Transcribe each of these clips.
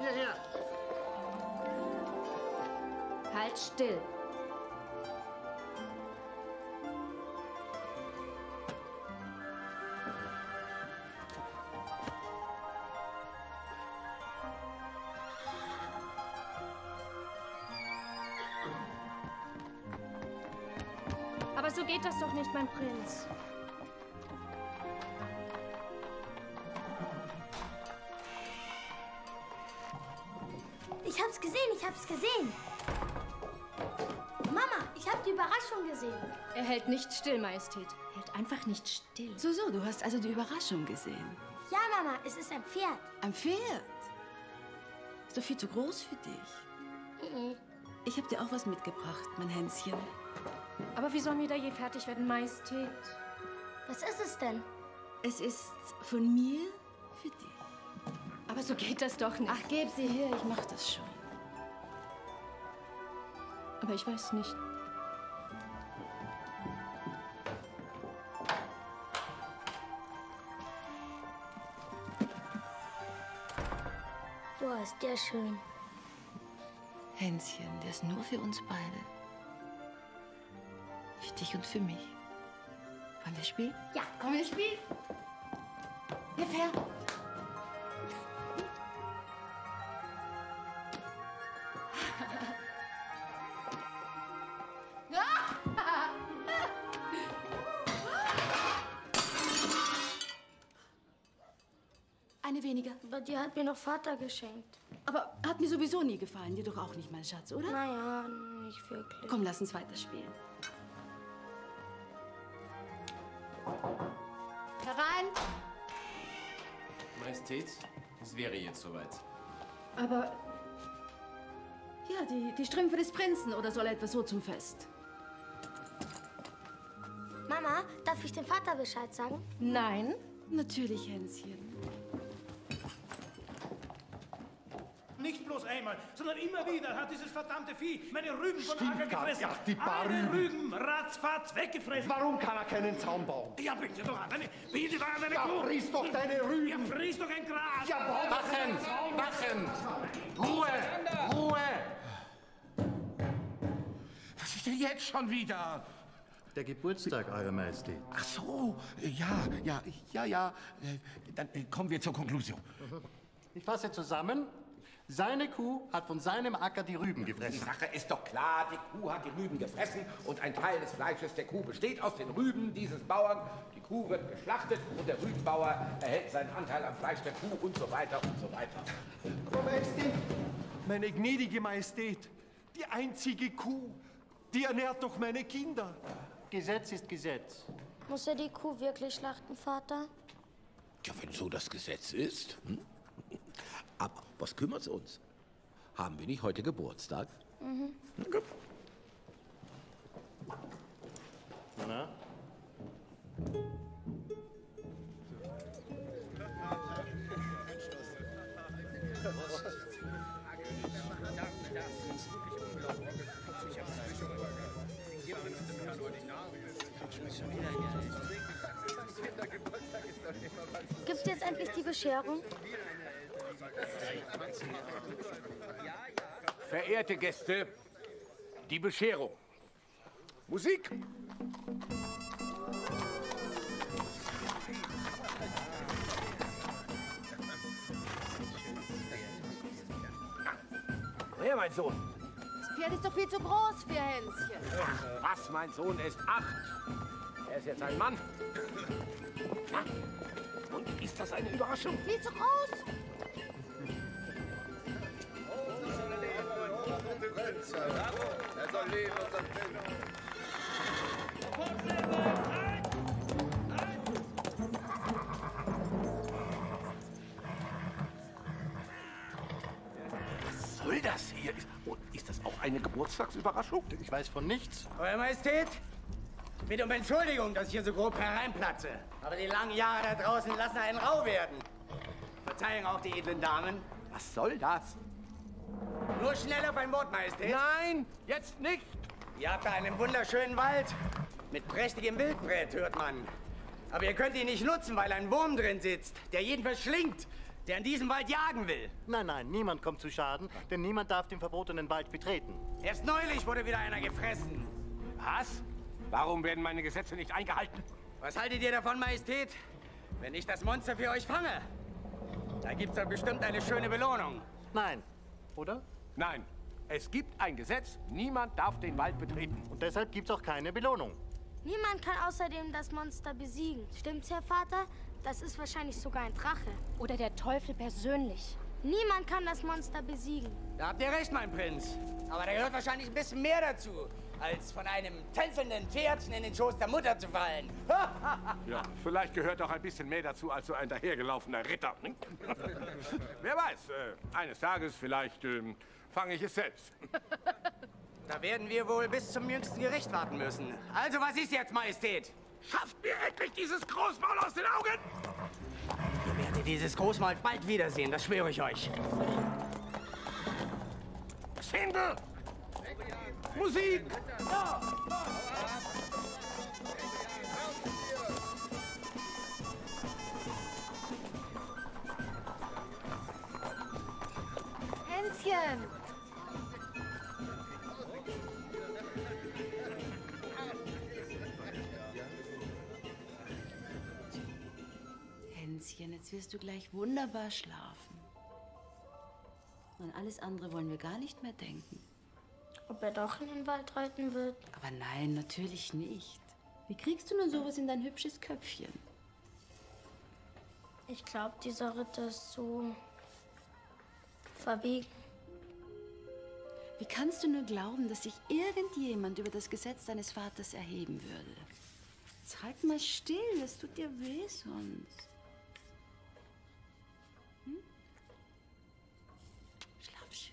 hierher! Halt still. Aber so geht das doch nicht, mein Prinz. Ich hab's gesehen, ich hab's gesehen. Mama, ich hab die Überraschung gesehen. Er hält nicht still, Majestät. Er hält einfach nicht still. So, du hast also die Überraschung gesehen. Ja, Mama, es ist ein Pferd. Ein Pferd? Ist doch viel zu groß für dich. Ich habe dir auch was mitgebracht, mein Hänschen. Aber wie sollen wir da je fertig werden, Majestät? Was ist es denn? Es ist von mir für dich. Aber so geht das doch nicht. Ach, gib sie her, ich mach das schon. Aber ich weiß nicht. Boah, ist der schön. Hänschen, der ist nur für uns beide. Für dich und für mich. Wollen wir spielen? Ja. Komm, wir spielen. Hier, fair. Eine weniger. Aber die hat mir noch Vater geschenkt. Aber hat mir sowieso nie gefallen. Dir doch auch nicht, mein Schatz, oder? Naja, nicht wirklich. Komm, lass uns weiterspielen. Herein! Majestät, es wäre jetzt soweit. Aber... Ja, die Strümpfe des Prinzen oder soll etwas so zum Fest? Mama, darf ich dem Vater Bescheid sagen? Nein. Natürlich, Hänschen. Nicht bloß einmal, sondern immer wieder hat dieses verdammte Vieh meine Rüben von Acker gefressen. Ja, die paar Alle Rüben. Rüben ratzfatz weggefressen. Warum kann er keinen Zaun bauen? Ja, bitte doch an deine Ja, Kuh. friss doch deine Ja, Rüben! friss doch ein Gras. Ja, bau doch einen Zaun! Wachen! Ruhe! Ruhe! Was ist denn jetzt schon wieder? Der Geburtstag, Eure Majestät. Ach so, ja. Dann kommen wir zur Konklusion. Ich fasse zusammen. Seine Kuh hat von seinem Acker die Rüben Die gefressen. Sache ist doch klar, die Kuh hat die Rüben gefressen und ein Teil des Fleisches der Kuh besteht aus den Rüben dieses Bauern. Die Kuh wird geschlachtet und der Rübenbauer erhält seinen Anteil am Fleisch der Kuh und so weiter und so weiter. Aber Majestät, meine gnädige Majestät, die einzige Kuh, die ernährt doch meine Kinder. Gesetz ist Gesetz. Muss er die Kuh wirklich schlachten, Vater? Ja, wenn so das Gesetz ist. Aber was kümmert's uns? Haben wir nicht heute Geburtstag? Na gut. Na? Gibt's jetzt endlich die Bescherung? Verehrte Gäste, die Bescherung. Musik! Wer, mein Sohn? Das Pferd ist doch viel zu groß für Hänschen. Was, mein Sohn ist 8. Er ist jetzt ein Mann. Na, und ist das eine Überraschung? Viel zu groß. Er soll leben, unser Prinz. Was soll das hier? Und ist das auch eine Geburtstagsüberraschung? Ich weiß von nichts. Euer Majestät, ich bitte um Entschuldigung, dass ich hier so grob hereinplatze. Aber die langen Jahre da draußen lassen einen rau werden. Verzeihen auch die edlen Damen. Was soll das? Nur schnell auf ein Wort, Majestät. Nein, jetzt nicht. Ihr habt da einen wunderschönen Wald. Mit prächtigem Wildbret, hört man. Aber ihr könnt ihn nicht nutzen, weil ein Wurm drin sitzt, der jeden verschlingt. der in diesem Wald jagen will. Nein, nein, niemand kommt zu Schaden, denn niemand darf den verbotenen Wald betreten. Erst neulich wurde wieder einer gefressen. Was? Warum werden meine Gesetze nicht eingehalten? Was haltet ihr davon, Majestät? Wenn ich das Monster für euch fange, da gibt's doch bestimmt eine schöne Belohnung. Nein, oder? Nein, es gibt ein Gesetz, niemand darf den Wald betreten. Und deshalb gibt's auch keine Belohnung. Niemand kann außerdem das Monster besiegen. Stimmt's, Herr Vater? Das ist wahrscheinlich sogar ein Drache. Oder der Teufel persönlich. Niemand kann das Monster besiegen. Da habt ihr recht, mein Prinz. Aber da gehört wahrscheinlich ein bisschen mehr dazu, als von einem tänzelnden Pferdchen in den Schoß der Mutter zu fallen. Ja, vielleicht gehört auch ein bisschen mehr dazu als so ein dahergelaufener Ritter. Wer weiß, eines Tages vielleicht fange ich es selbst. Da werden wir wohl bis zum jüngsten Gericht warten müssen. Also, was ist jetzt, Majestät? Schafft mir endlich dieses Großmaul aus den Augen! Ihr werdet dieses Großmaul bald wiedersehen, das schwöre ich euch. Schindel! Musik! Hänschen! Hänschen, jetzt wirst du gleich wunderbar schlafen. An alles andere wollen wir gar nicht mehr denken. Ob er doch in den Wald reiten wird? Aber nein, natürlich nicht. Wie kriegst du nur sowas in dein hübsches Köpfchen? Ich glaube, dieser Ritter ist so verwegen. Wie kannst du nur glauben, dass sich irgendjemand über das Gesetz deines Vaters erheben würde? Jetzt halt mal still, das tut dir weh sonst. Hm? Schlaf schön.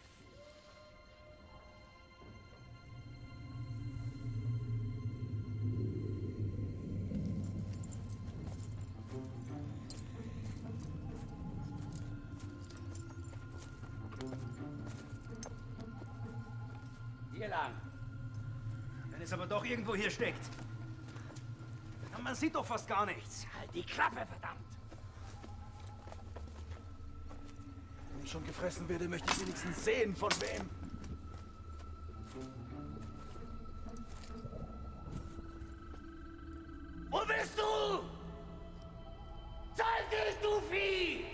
Hier lang. Wenn es aber doch irgendwo hier steckt. Man sieht doch fast gar nichts. Halt die Klappe, verdammt! Wenn ich schon gefressen werde, möchte ich wenigstens sehen, von wem. Wo bist du? Zeig dich, du Vieh!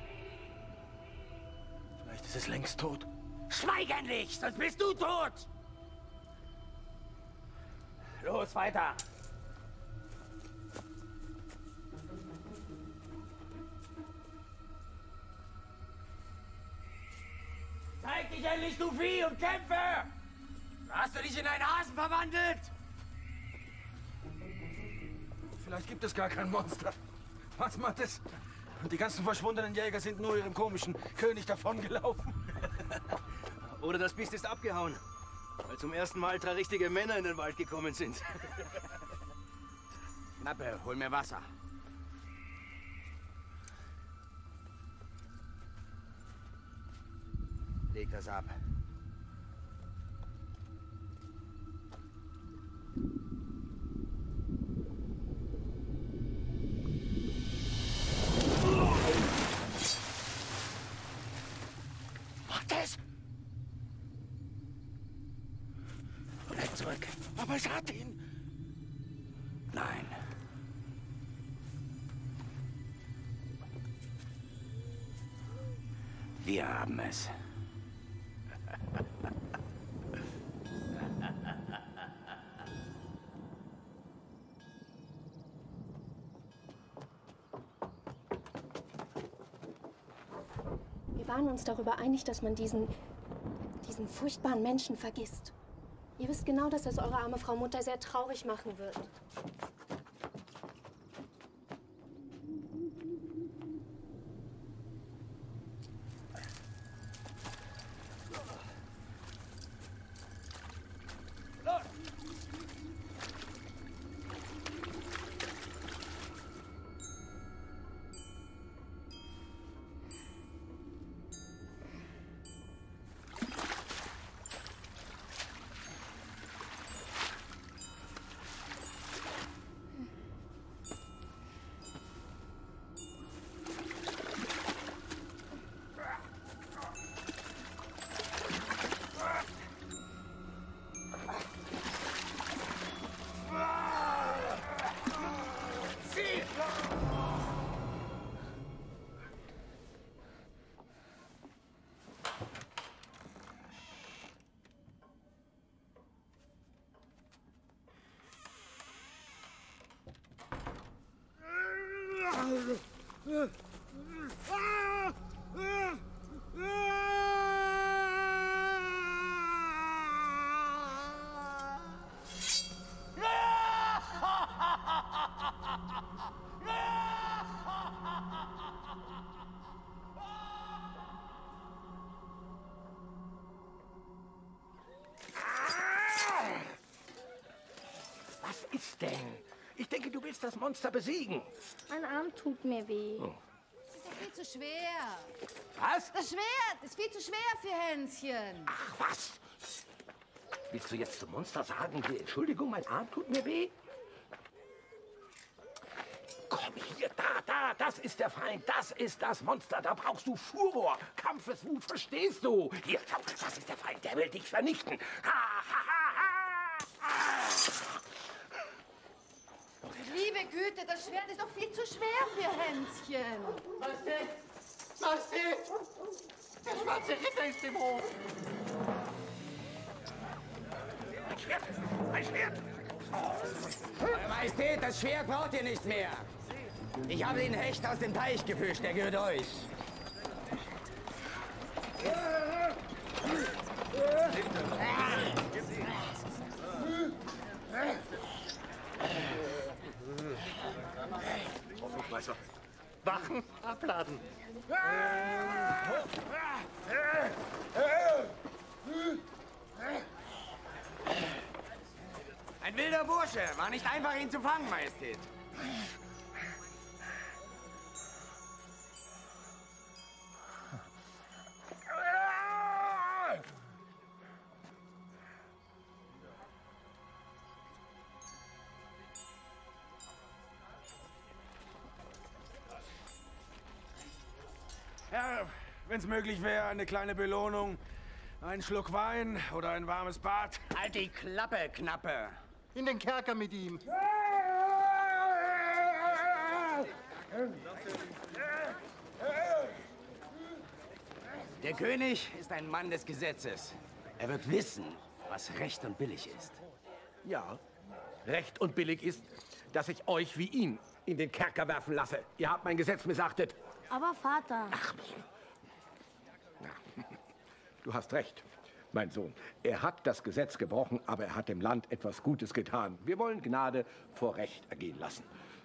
Vielleicht ist es längst tot. Schweig endlich, sonst bist du tot! Los, weiter! Zeig dich endlich, du Vieh, und kämpfe! Hast du dich in einen Hasen verwandelt? Vielleicht gibt es gar kein Monster. Was macht es? Und die ganzen verschwundenen Jäger sind nur ihrem komischen König davongelaufen. Oder das Biest ist abgehauen, weil zum ersten Mal 3 richtige Männer in den Wald gekommen sind. Knappe, hol mir Wasser. Leg das ab. Macht es! Bleib zurück. Aber es hat ihn. Nein. Wir haben es. Wir waren uns darüber einig, dass man diesen furchtbaren Menschen vergisst. Ihr wisst genau, dass das eure arme Frau Mutter sehr traurig machen wird. Was denn? Ich denke, du willst das Monster besiegen. Mein Arm tut mir weh. Das ist doch viel zu schwer. Was? Das Schwert ist viel zu schwer für Hänschen. Ach, was? Willst du jetzt zum Monster sagen, Entschuldigung, mein Arm tut mir weh? Komm hier, da, das ist der Feind, das ist das Monster, da brauchst du Furor, Kampfeswut, verstehst du? Hier, schau, das ist der Feind, der will dich vernichten. Ha, ha, ha, ha. Liebe Güte, das Schwert ist doch viel zu schwer für Hänschen. Majestät! Majestät! Der schwarze Ritter ist im Hof! Ein Schwert! Ein Schwert! Eure Majestät, das Schwert braucht ihr nicht mehr. Ich habe den Hecht aus dem Teich gefischt, der gehört euch. Hofmeister. Wachen abladen. Ein wilder Bursche. War nicht einfach, ihn zu fangen, Majestät. Ja, wenn es möglich wäre, eine kleine Belohnung. Ein Schluck Wein oder ein warmes Bad. Halt die Klappe, Knappe. In den Kerker mit ihm. Der König ist ein Mann des Gesetzes. Er wird wissen, was recht und billig ist. Ja, recht und billig ist, dass ich euch wie ihn in den Kerker werfen lasse. Ihr habt mein Gesetz missachtet. Aber Vater... Du hast recht, mein Sohn. Er hat das Gesetz gebrochen, aber er hat dem Land etwas Gutes getan. Wir wollen Gnade vor Recht ergehen lassen.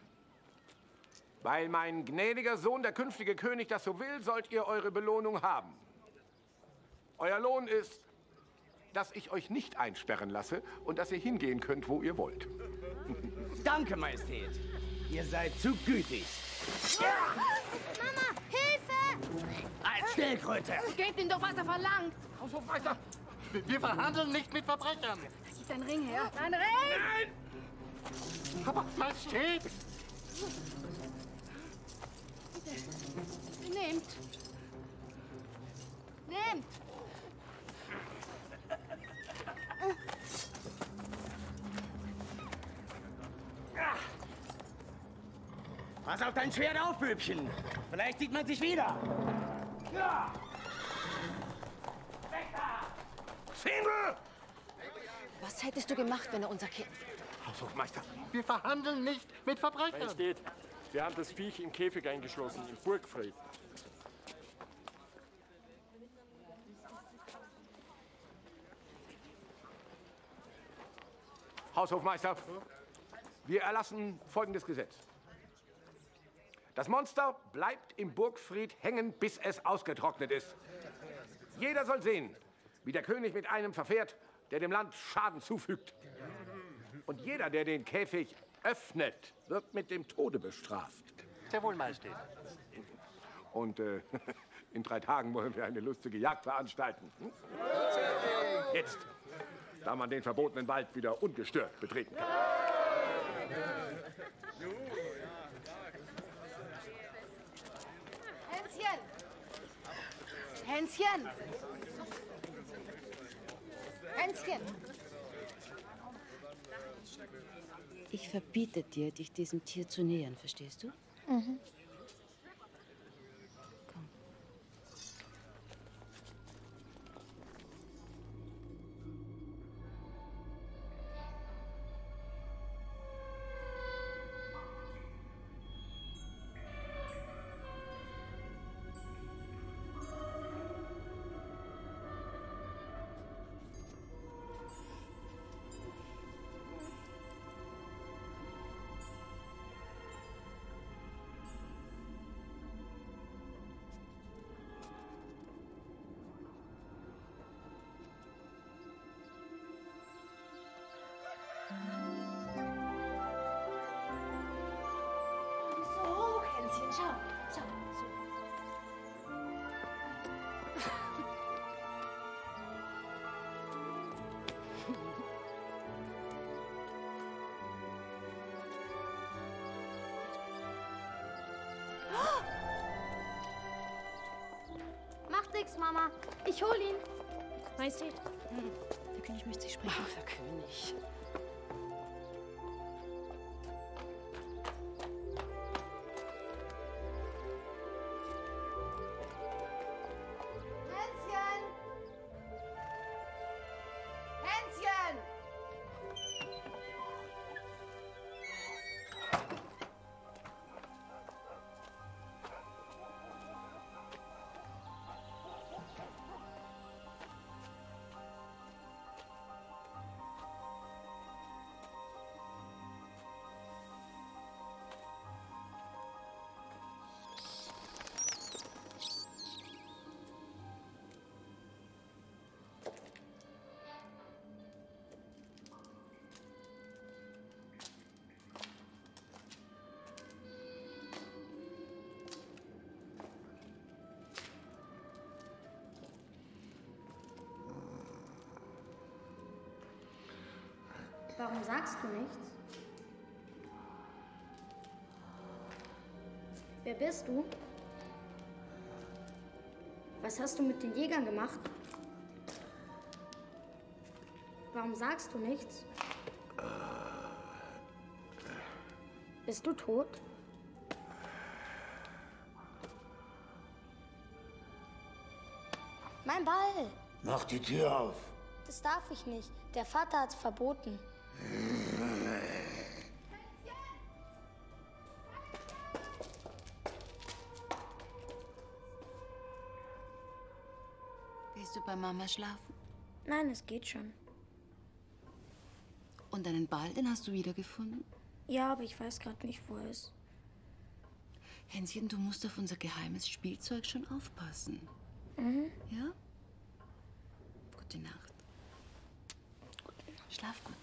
Weil mein gnädiger Sohn, der künftige König, das so will, sollt ihr eure Belohnung haben. Euer Lohn ist, dass ich euch nicht einsperren lasse und dass ihr hingehen könnt, wo ihr wollt. Danke, Majestät. Ihr seid zu gütig. Mama, Hilfe! Als Stillkröte! Gebt ihm doch, was er verlangt. Haushofmeister! Wir verhandeln nicht mit Verbrechern. Gib deinen Ring her. Dein Ring! Nein! Aber Majestät! Bitte. Nehmt. Nehmt. Pass auf dein Schwert auf, Bübchen. Vielleicht sieht man sich wieder. Ja! Weg da! Single! Was hättest du gemacht, wenn er unser Kind... Haushofmeister! Wir verhandeln nicht mit Verbrechern. Majestät, wir haben das Viech im Käfig eingeschlossen, im Burgfried. Haushofmeister, wir erlassen folgendes Gesetz. Das Monster bleibt im Burgfried hängen, bis es ausgetrocknet ist. Jeder soll sehen, wie der König mit einem verfährt, der dem Land Schaden zufügt. Und jeder, der den Käfig öffnet, wird mit dem Tode bestraft. Sehr wohl, Majestät. Und in 3 Tagen wollen wir eine lustige Jagd veranstalten. Hm? Jetzt, da man den verbotenen Wald wieder ungestört betreten kann. Hänschen! Hänschen! Hänschen! Ich verbiete dir, dich diesem Tier zu nähern, verstehst du? Mhm. Mama. Ich hol ihn. Majestät. Der König möchte Sie sprechen. Ach, der König. Hänschen! Hänschen! Warum sagst du nichts? Wer bist du? Was hast du mit den Jägern gemacht? Warum sagst du nichts? Bist du tot? Mein Ball! Mach die Tür auf. Das darf ich nicht. Der Vater hat's verboten. Gehst du bei Mama schlafen? Nein, es geht schon. Und deinen Ball, den hast du wiedergefunden? Ja, aber ich weiß gerade nicht, wo er ist. Hänschen, du musst auf unser geheimes Spielzeug schon aufpassen. Mhm. Ja? Gute Nacht. Schlaf gut.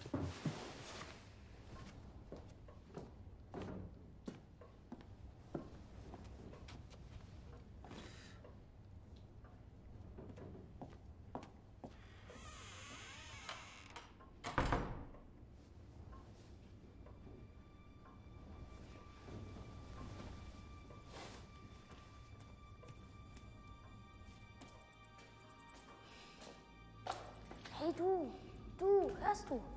Hey du, hörst du?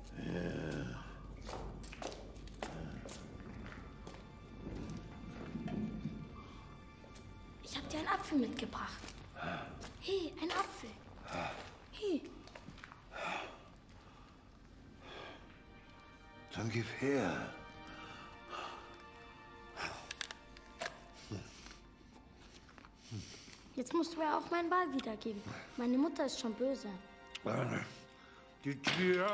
Ich hab dir einen Apfel mitgebracht. Hey, ein Apfel. Hey. Dann gib her. Jetzt musst du mir auch meinen Ball wiedergeben. Meine Mutter ist schon böse. Die Tür.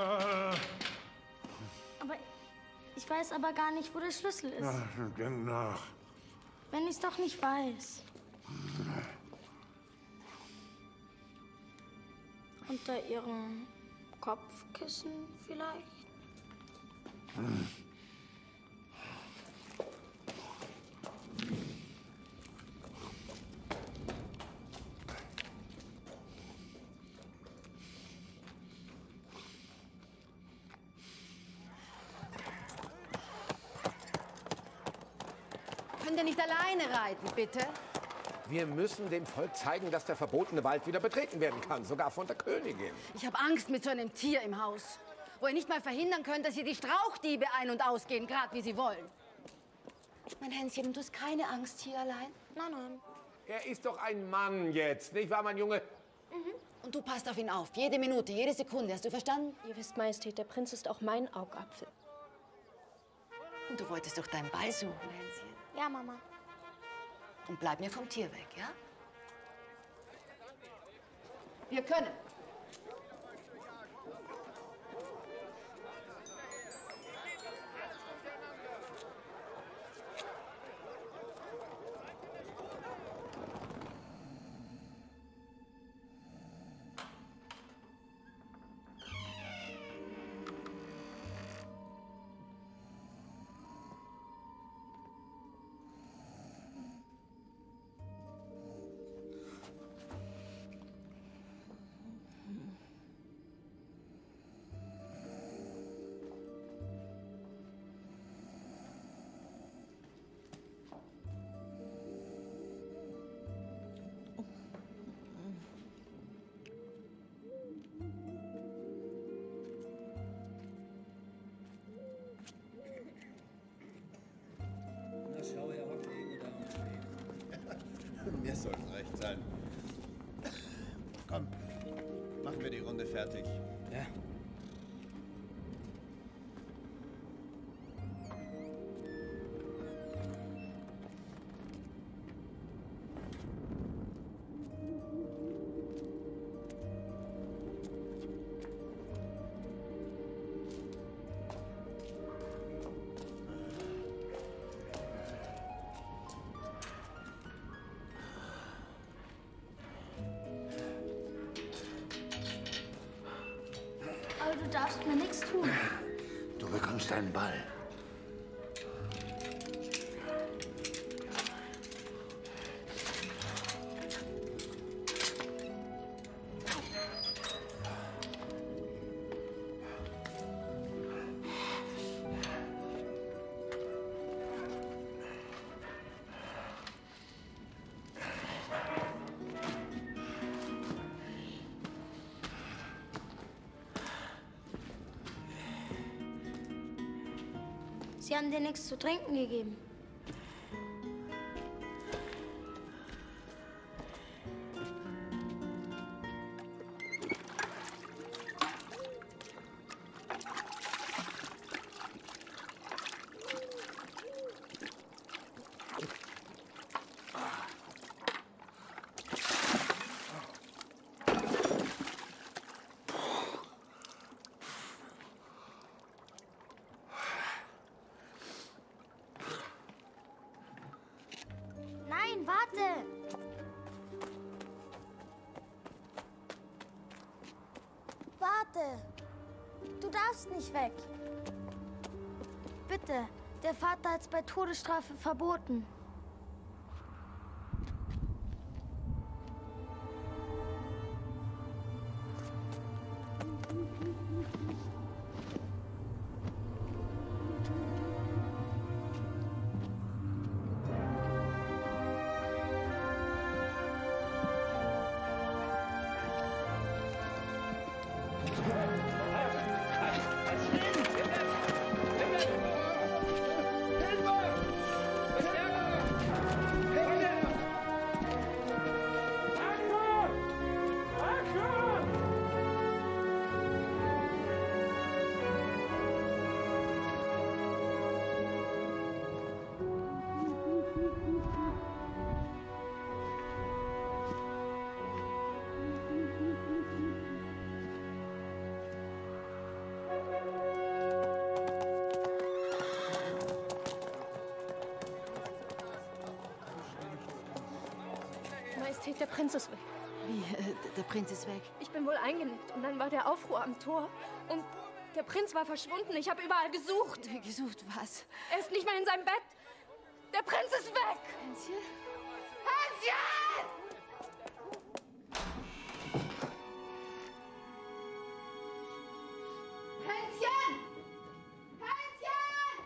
Aber ich weiß aber gar nicht, wo der Schlüssel ist. Na, denk nach. Wenn ich es doch nicht weiß. Unter ihrem Kopfkissen vielleicht? Könnt ihr nicht alleine reiten, bitte? Wir müssen dem Volk zeigen, dass der verbotene Wald wieder betreten werden kann, sogar von der Königin. Ich habe Angst mit so einem Tier im Haus, wo ihr nicht mal verhindern könnt, dass hier die Strauchdiebe ein- und ausgehen, gerade wie sie wollen. Mein Hänschen, du hast keine Angst hier allein? Nein. Er ist doch ein Mann jetzt, nicht wahr, mein Junge? Und du passt auf ihn auf, jede Minute, jede Sekunde, hast du verstanden? Ihr wisst, Majestät, der Prinz ist auch mein Augapfel. Und du wolltest doch deinen Ball suchen, Hänschen. Ja, Mama. Und bleib mir vom Tier weg, ja? Wir können. machen wir die Runde fertig. Ja. Aber du darfst mir nichts tun. Du bekommst einen Ball. Sie haben dir nichts zu trinken gegeben. Nein, warte! Warte! Du darfst nicht weg. Bitte, der Vater hat es bei Todesstrafe verboten. Majestät, der Prinz ist weg. Wie, der Prinz ist weg? Ich bin wohl eingenickt und dann war der Aufruhr am Tor und der Prinz war verschwunden. Ich habe überall gesucht. Gesucht was? Er ist nicht mehr in seinem Bett. Der Prinz ist weg. Hänschen? Hänschen! Hänschen! Hänschen!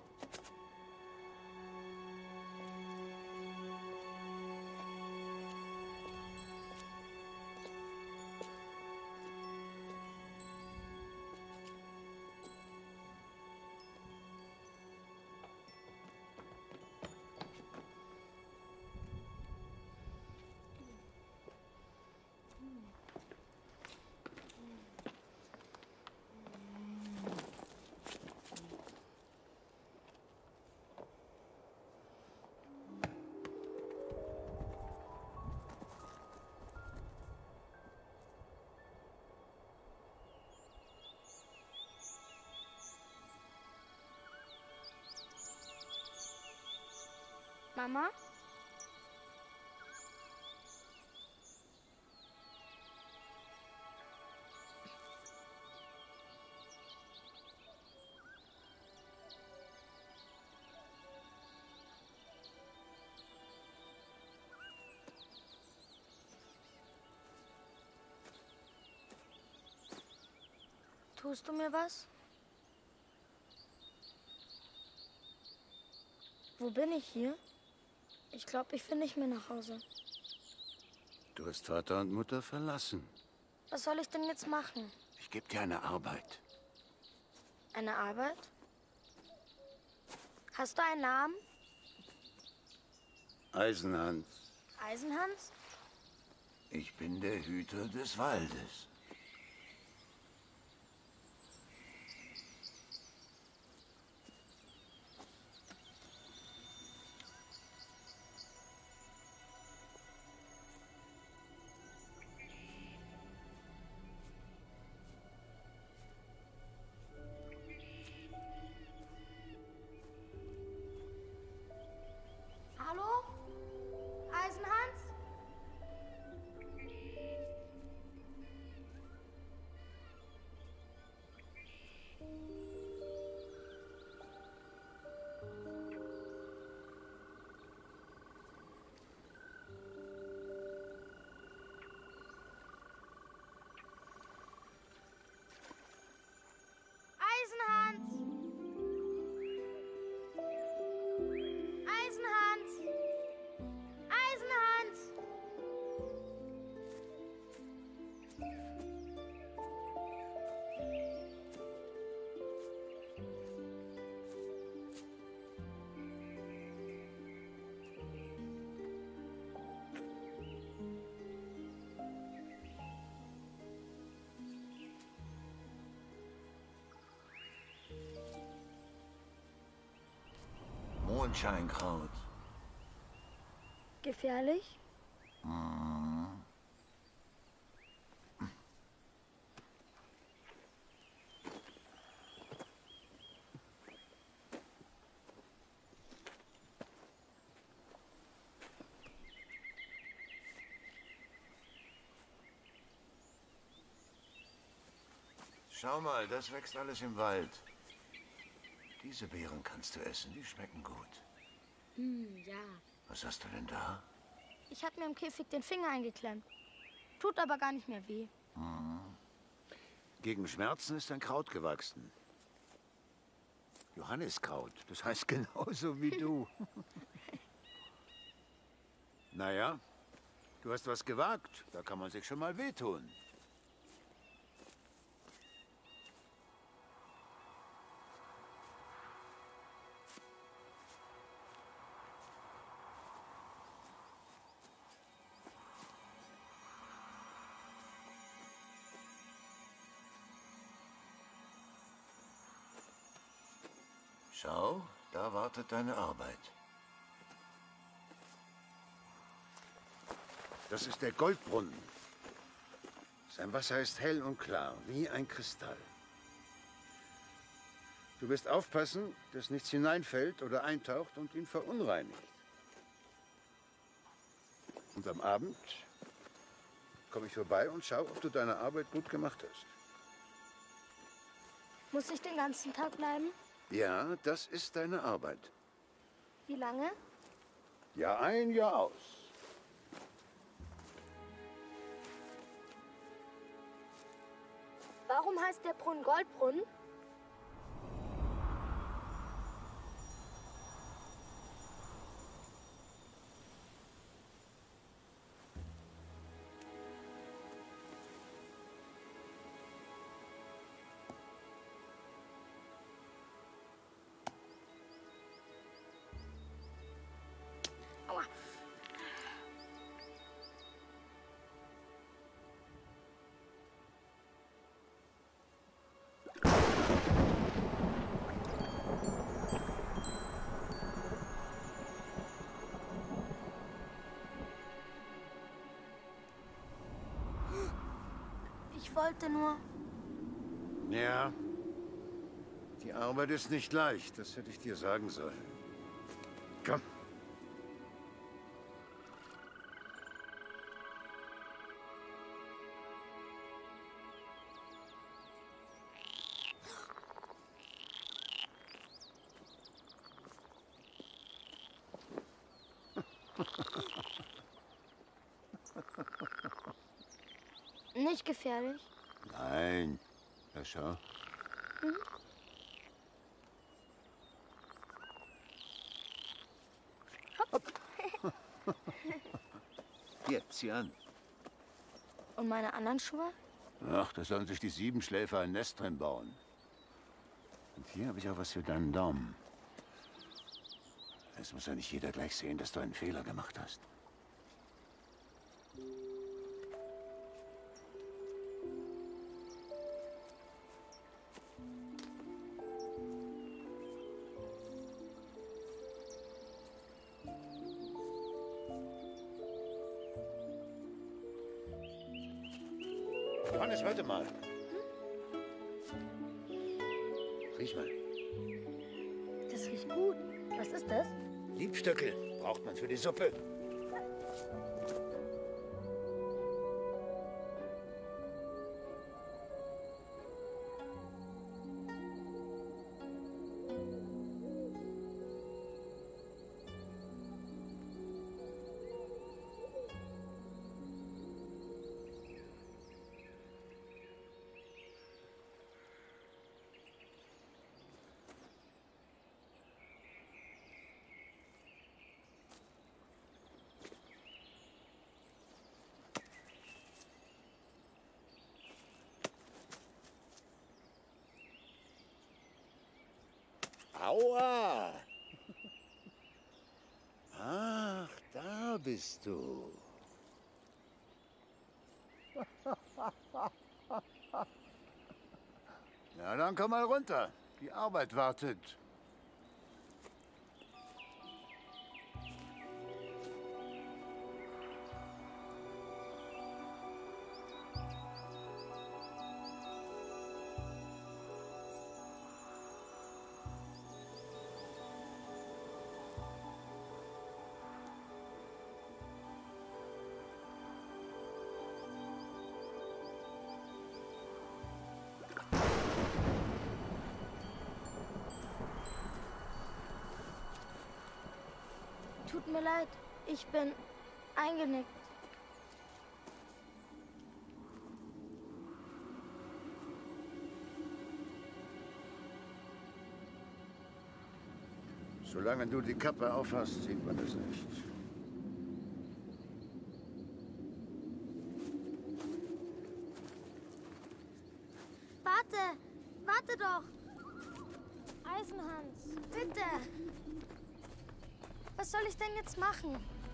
Mama? Tust du mir was? Wo bin ich hier? Ich glaube, ich finde nicht mehr nach Hause. Du hast Vater und Mutter verlassen. Was soll ich denn jetzt machen? Ich gebe dir eine Arbeit. Eine Arbeit? Hast du einen Namen? Eisenhans. Eisenhans? Ich bin der Hüter des Waldes. Mondscheinkraut. Gefährlich? Hm. Schau mal, das wächst alles im Wald. Diese Beeren kannst du essen, die schmecken gut. Ja. Was hast du denn da? Ich habe mir im Käfig den Finger eingeklemmt. Tut aber gar nicht mehr weh. Hm. Gegen Schmerzen ist ein Kraut gewachsen. Johanniskraut, das heißt genauso wie du. Naja, du hast was gewagt, da kann man sich schon mal wehtun. Schau, da wartet deine Arbeit. Das ist der Goldbrunnen. Sein Wasser ist hell und klar, wie ein Kristall. Du wirst aufpassen, dass nichts hineinfällt oder eintaucht und ihn verunreinigt. Und am Abend komme ich vorbei und schau, ob du deine Arbeit gut gemacht hast. Muss ich den ganzen Tag bleiben? Ja, das ist deine Arbeit. Wie lange? Jahr ein, Jahr aus. Warum heißt der Brunnen Goldbrunnen? Aua. Ich wollte nur... Ja, die Arbeit ist nicht leicht, das hätte ich dir sagen sollen. Komm. Nicht gefährlich. Nein. Ja, schau. Mhm. Hier, zieh an. Und meine anderen Schuhe? Ach, da sollen sich die Siebenschläfer ein Nest drin bauen. Und hier habe ich auch was für deinen Daumen. Es muss ja nicht jeder gleich sehen, dass du einen Fehler gemacht hast. Johannes, warte mal. Riech mal. Das riecht gut. Was ist das? Liebstöckel braucht man für die Suppe. Aua! Ach, da bist du. Na, dann komm mal runter. Die Arbeit wartet. Tut mir leid, ich bin eingenickt. Solange du die Kappe aufhast, sieht man es nicht. Warte doch! Eisenhans, bitte! Was soll ich denn jetzt machen?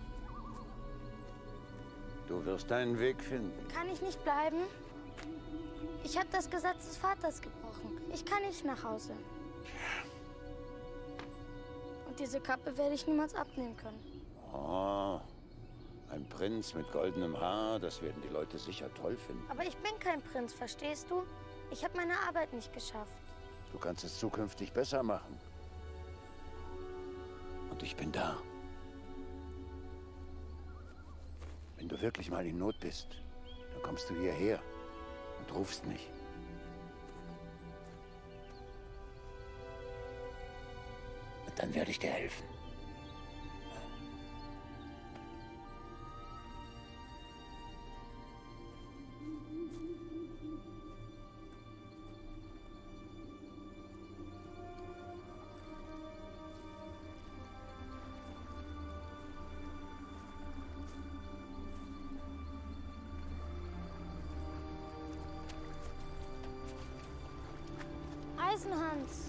Du wirst deinen Weg finden. Kann ich nicht bleiben? Ich habe das Gesetz des Vaters gebrochen. Ich kann nicht nach Hause. Und diese Kappe werde ich niemals abnehmen können. Oh, ein Prinz mit goldenem Haar, das werden die Leute sicher toll finden. Aber ich bin kein Prinz, verstehst du? Ich habe meine Arbeit nicht geschafft. Du kannst es zukünftig besser machen. Und ich bin da. Wenn du wirklich mal in Not bist, dann kommst du hierher und rufst mich. Und dann werde ich dir helfen. Eisenhans.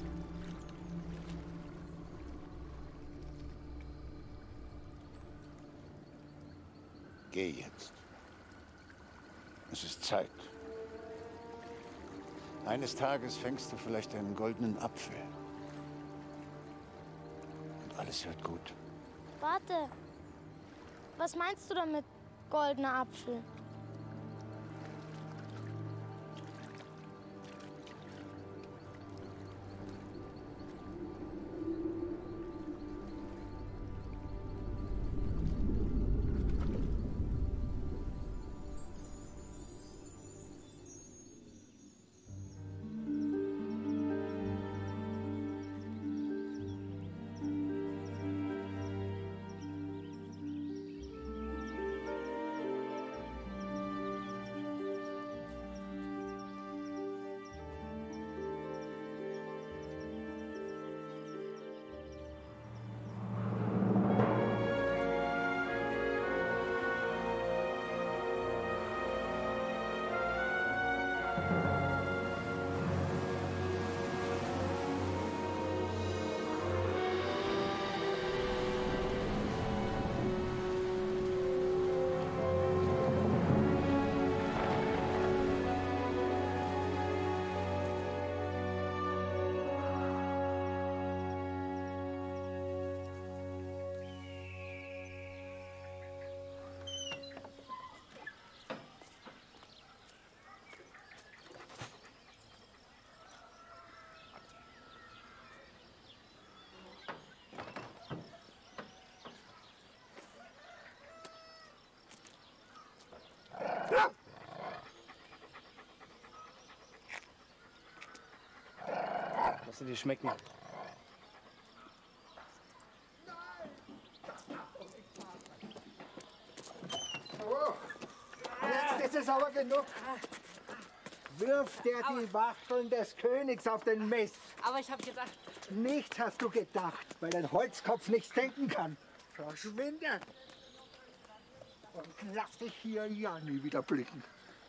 Geh jetzt. Es ist Zeit. Eines Tages fängst du vielleicht einen goldenen Apfel. Und alles wird gut. Warte. Was meinst du damit, goldener Apfel? Lass dir die schmecken. Jetzt ist es aber genug. Wirft der die Wachteln des Königs auf den Mist. Aber ich habe gedacht... Nichts hast du gedacht, weil dein Holzkopf nichts denken kann. Verschwinde. Und lass dich hier ja nie wieder blicken.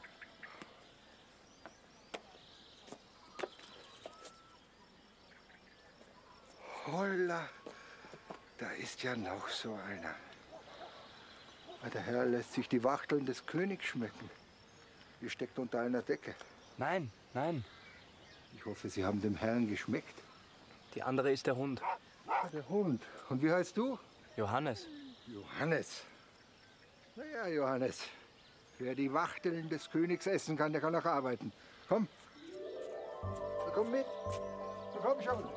Holla, da ist ja noch so einer. Der Herr lässt sich die Wachteln des Königs schmecken. Die steckt unter einer Decke. Nein, nein. Ich hoffe, Sie haben dem Herrn geschmeckt. Die andere ist der Hund. Der Hund. Und wie heißt du? Johannes. Johannes. Naja, Johannes. Wer die Wachteln des Königs essen kann, der kann auch arbeiten. Komm. Na, komm mit. Na, komm schon.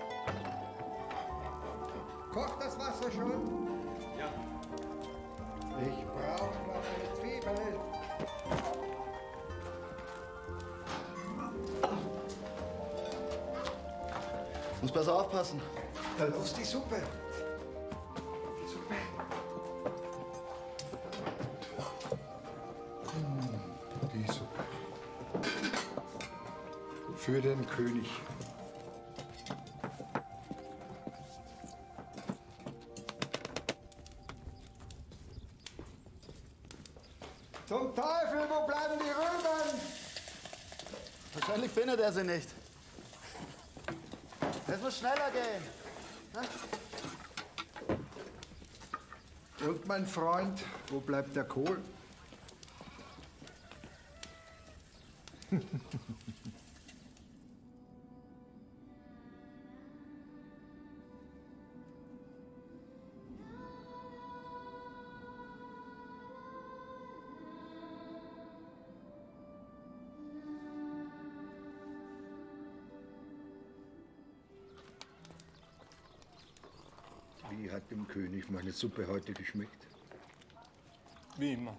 Kocht das Wasser schon? Ja. Ich brauche noch eine Zwiebel. Muss besser aufpassen. Da los die Suppe. Die Suppe. Die Suppe. Für den König. Zum Teufel, wo bleiben die Rüben? Wahrscheinlich findet er sie nicht. Es muss schneller gehen. Und mein Freund, wo bleibt der Kohl? Wie hat dem König meine Suppe heute geschmeckt? Wie immer.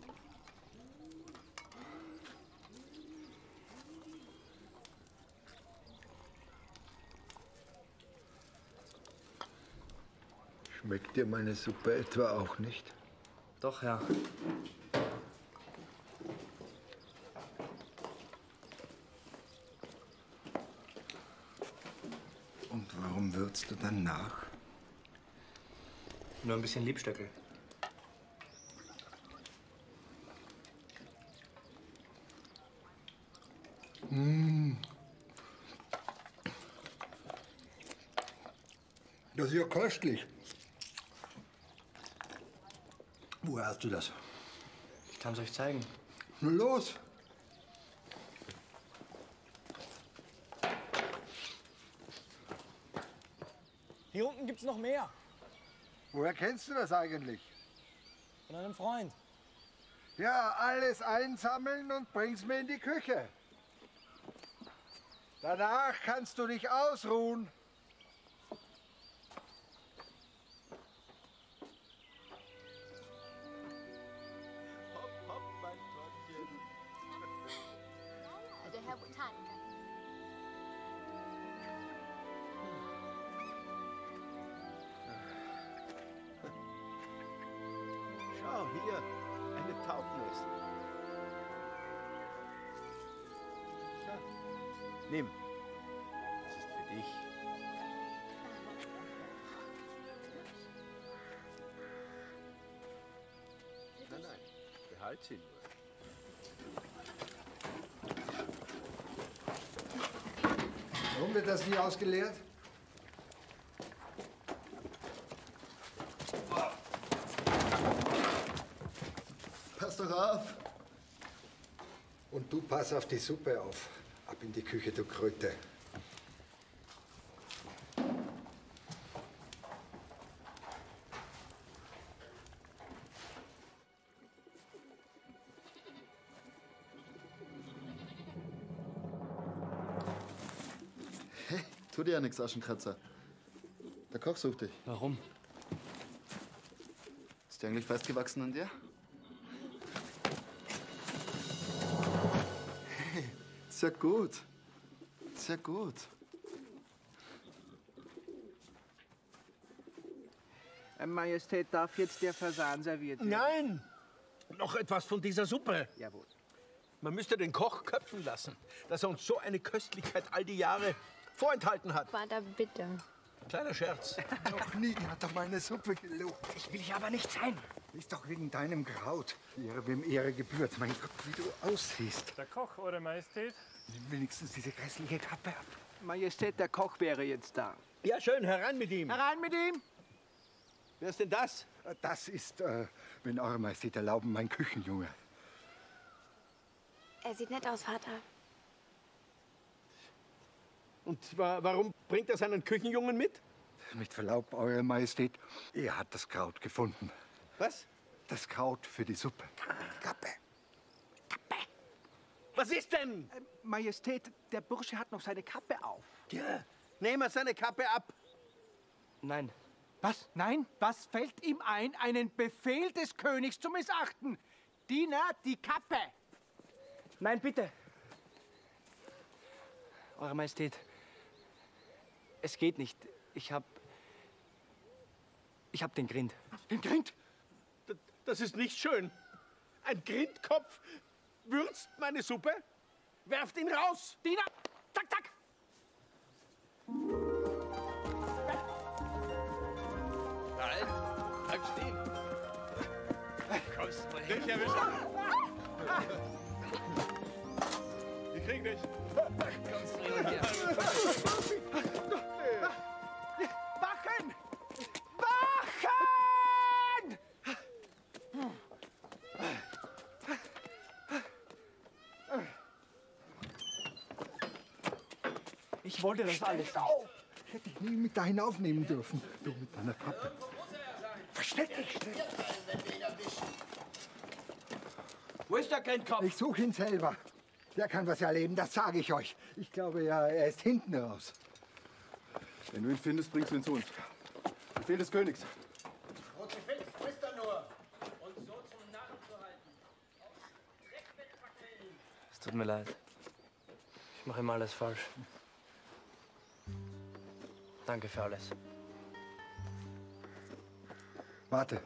Schmeckt dir meine Suppe etwa auch nicht? Doch, Herr. Und warum würzt du dann nach? Nur ein bisschen Liebstöckel. Mmh. Das ist ja köstlich. Woher hast du das? Ich kann es euch zeigen. Na los! Hier unten gibt's noch mehr. Woher kennst du das eigentlich? Von einem Freund. Ja, alles einsammeln und bring's mir in die Küche. Danach kannst du dich ausruhen. Hopp, hopp, mein Tröpfchen. Der Herr Botaniker. Schau, hier, eine Taubnis. Ja. Nimm. Das ist für dich. Nein, nein, behalt sie nur. Warum wird das nie ausgeleert? Pass doch auf. Und du pass auf die Suppe auf. Ab in die Küche, du Kröte. Hey, tu dir ja nichts, Aschenkratzer. Der Koch sucht dich. Warum? Ist der eigentlich festgewachsen an dir? Hey, sehr gut. Sehr gut. Majestät, darf jetzt der Fasan serviert werden? Nein! Noch etwas von dieser Suppe. Jawohl. Man müsste den Koch köpfen lassen, dass er uns so eine Köstlichkeit all die Jahre vorenthalten hat. Vater, bitte. Kleiner Scherz. Noch nie hat er meine Suppe gelobt. Ich will hier aber nicht sein. Ist doch wegen deinem Kraut. Ehre, wem Ehre gebührt. Mein Gott, wie du aussiehst. Der Koch, Eure Majestät? Nimm wenigstens diese grässliche Kappe ab. Majestät, der Koch wäre jetzt da. Ja, schön, herein mit ihm. Herein mit ihm! Wer ist denn das? Das ist, wenn Eure Majestät erlauben, mein Küchenjunge. Er sieht nett aus, Vater. Und warum bringt er seinen Küchenjungen mit? Mit Verlaub, Eure Majestät, er hat das Kraut gefunden. Was? Das Kraut für die Suppe. Kappe. Was ist denn? Majestät, der Bursche hat noch seine Kappe auf. Ja, nehmen wir seine Kappe ab. Nein. Was? Nein? Was fällt ihm ein, einen Befehl des Königs zu missachten? Diener, die Kappe! Nein, bitte. Eure Majestät. Es geht nicht. Ich hab den Grind. Den Grind? Das ist nicht schön. Ein Grindkopf würzt meine Suppe? Werft ihn raus! Diener! Zack, zack! Halt! Bleib stehen! Kommst mal her. Nicht erwischen! Ich krieg dich! Kommst du her. Wachen! Wachen! Ich wollte das alles. Hätte ich nie mit da hinaufnehmen dürfen. Du mit deiner Kappe. Versteck dich schnell. Wo ist der Grindkopf? Ich suche ihn selber. Der kann was erleben, das sage ich euch. Ich glaube ja, er ist hinten raus. Wenn du ihn findest, bringst du ihn zu uns. Befehl des Königs. Kruzifix, frisst er nur. Und so zum Narren zu halten. Es tut mir leid. Ich mache immer alles falsch. Danke für alles. Warte.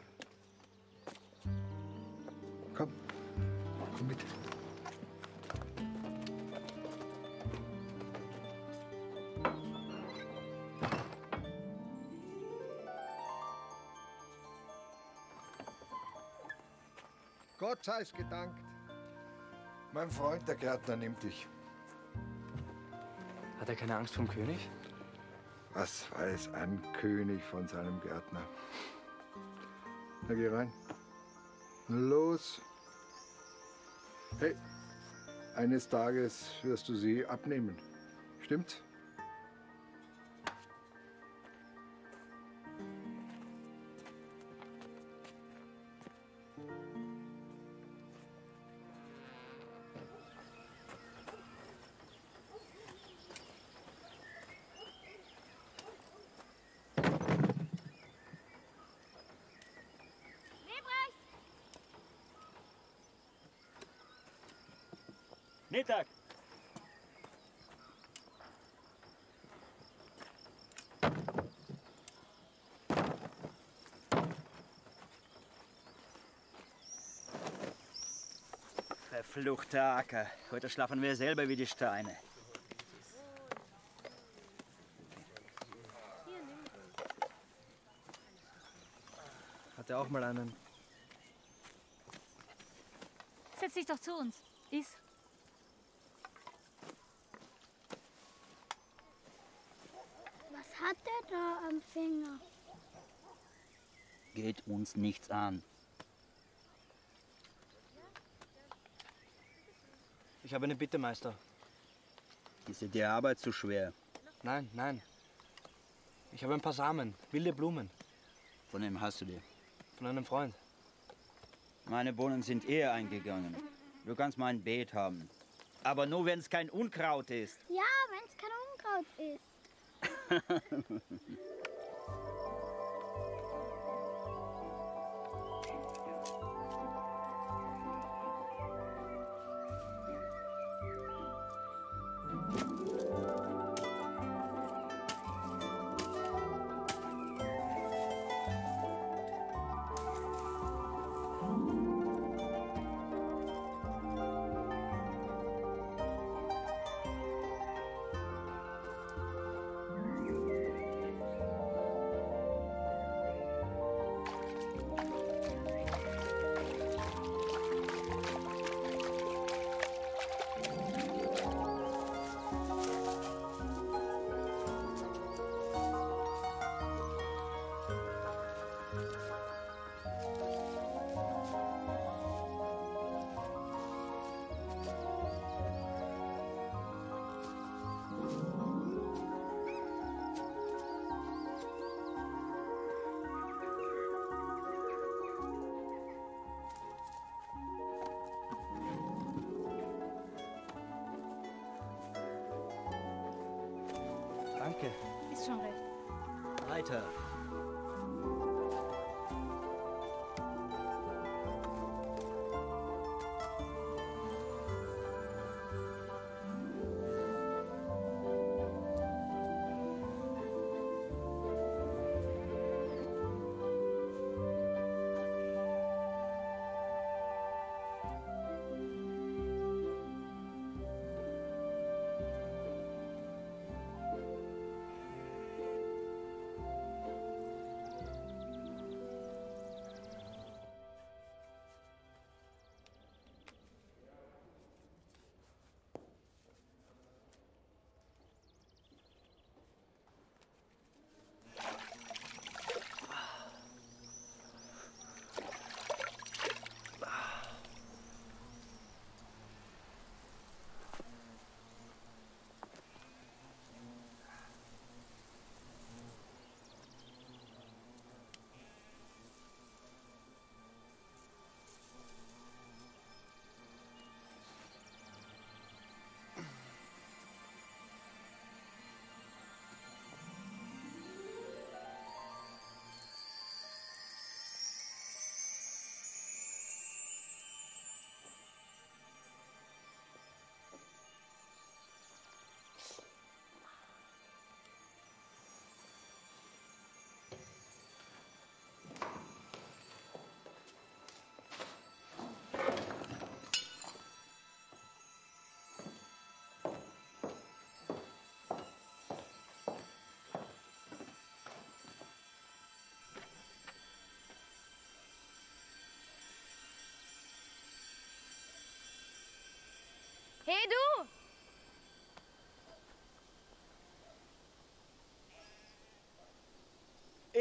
Komm. Komm mit. Gott sei es gedankt. Mein Freund, der Gärtner, nimmt dich. Hat er keine Angst vom König? Was weiß ein König von seinem Gärtner? Na, geh rein. Na los. Hey, eines Tages wirst du sie abnehmen. Stimmt's? Mittag. Verfluchter Acker. Heute schlafen wir selber wie die Steine. Hat er auch mal einen? Setz dich doch zu uns. Iss. Was hat er da am Finger? Geht uns nichts an. Ich habe eine Bitte, Meister. Ist dir die Arbeit zu schwer? Nein, nein. Ich habe ein paar Samen, wilde Blumen. Von wem hast du die? Von einem Freund. Meine Bohnen sind eher eingegangen. Du kannst mein Beet haben. Aber nur, wenn es kein Unkraut ist. Ja, wenn es kein Unkraut ist. Danke. Ist schon recht. Weiter.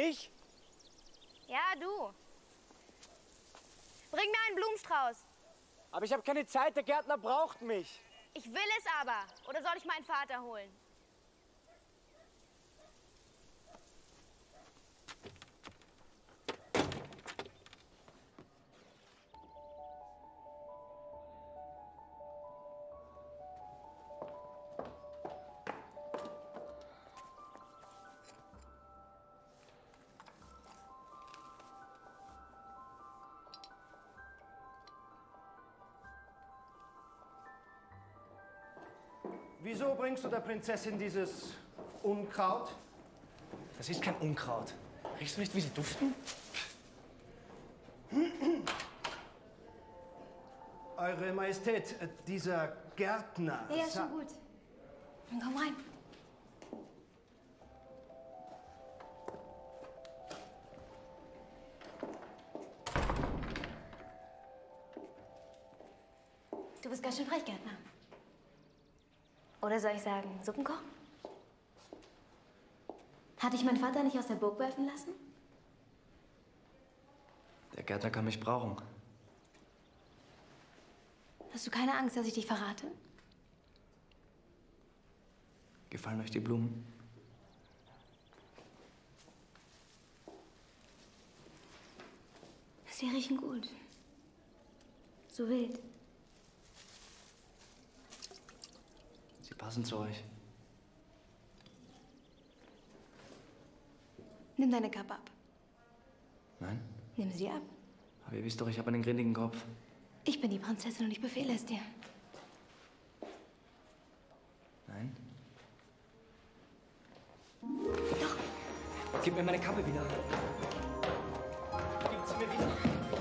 Ich? Ja, du. Bring mir einen Blumenstrauß. Aber ich habe keine Zeit, der Gärtner braucht mich. Ich will es aber. Oder soll ich meinen Vater holen? Wieso bringst du der Prinzessin dieses Unkraut? Das ist kein Unkraut. Riechst du nicht, wie sie duften? Eure Majestät, dieser Gärtner... Ja, ist schon gut. Dann komm rein. Du bist ganz schön frech, Gärtner. Oder soll ich sagen, Suppenkoch? Hat dich mein Vater nicht aus der Burg werfen lassen? Der Gärtner kann mich brauchen. Hast du keine Angst, dass ich dich verrate? Gefallen euch die Blumen? Sie riechen gut. So wild. Sie passen zu euch. Nimm deine Kappe ab. Nein? Nimm sie ab. Aber ihr wisst doch, ich habe einen grindigen Kopf. Ich bin die Prinzessin und ich befehle es dir. Nein? Doch. Gib mir meine Kappe wieder. Gib sie mir wieder.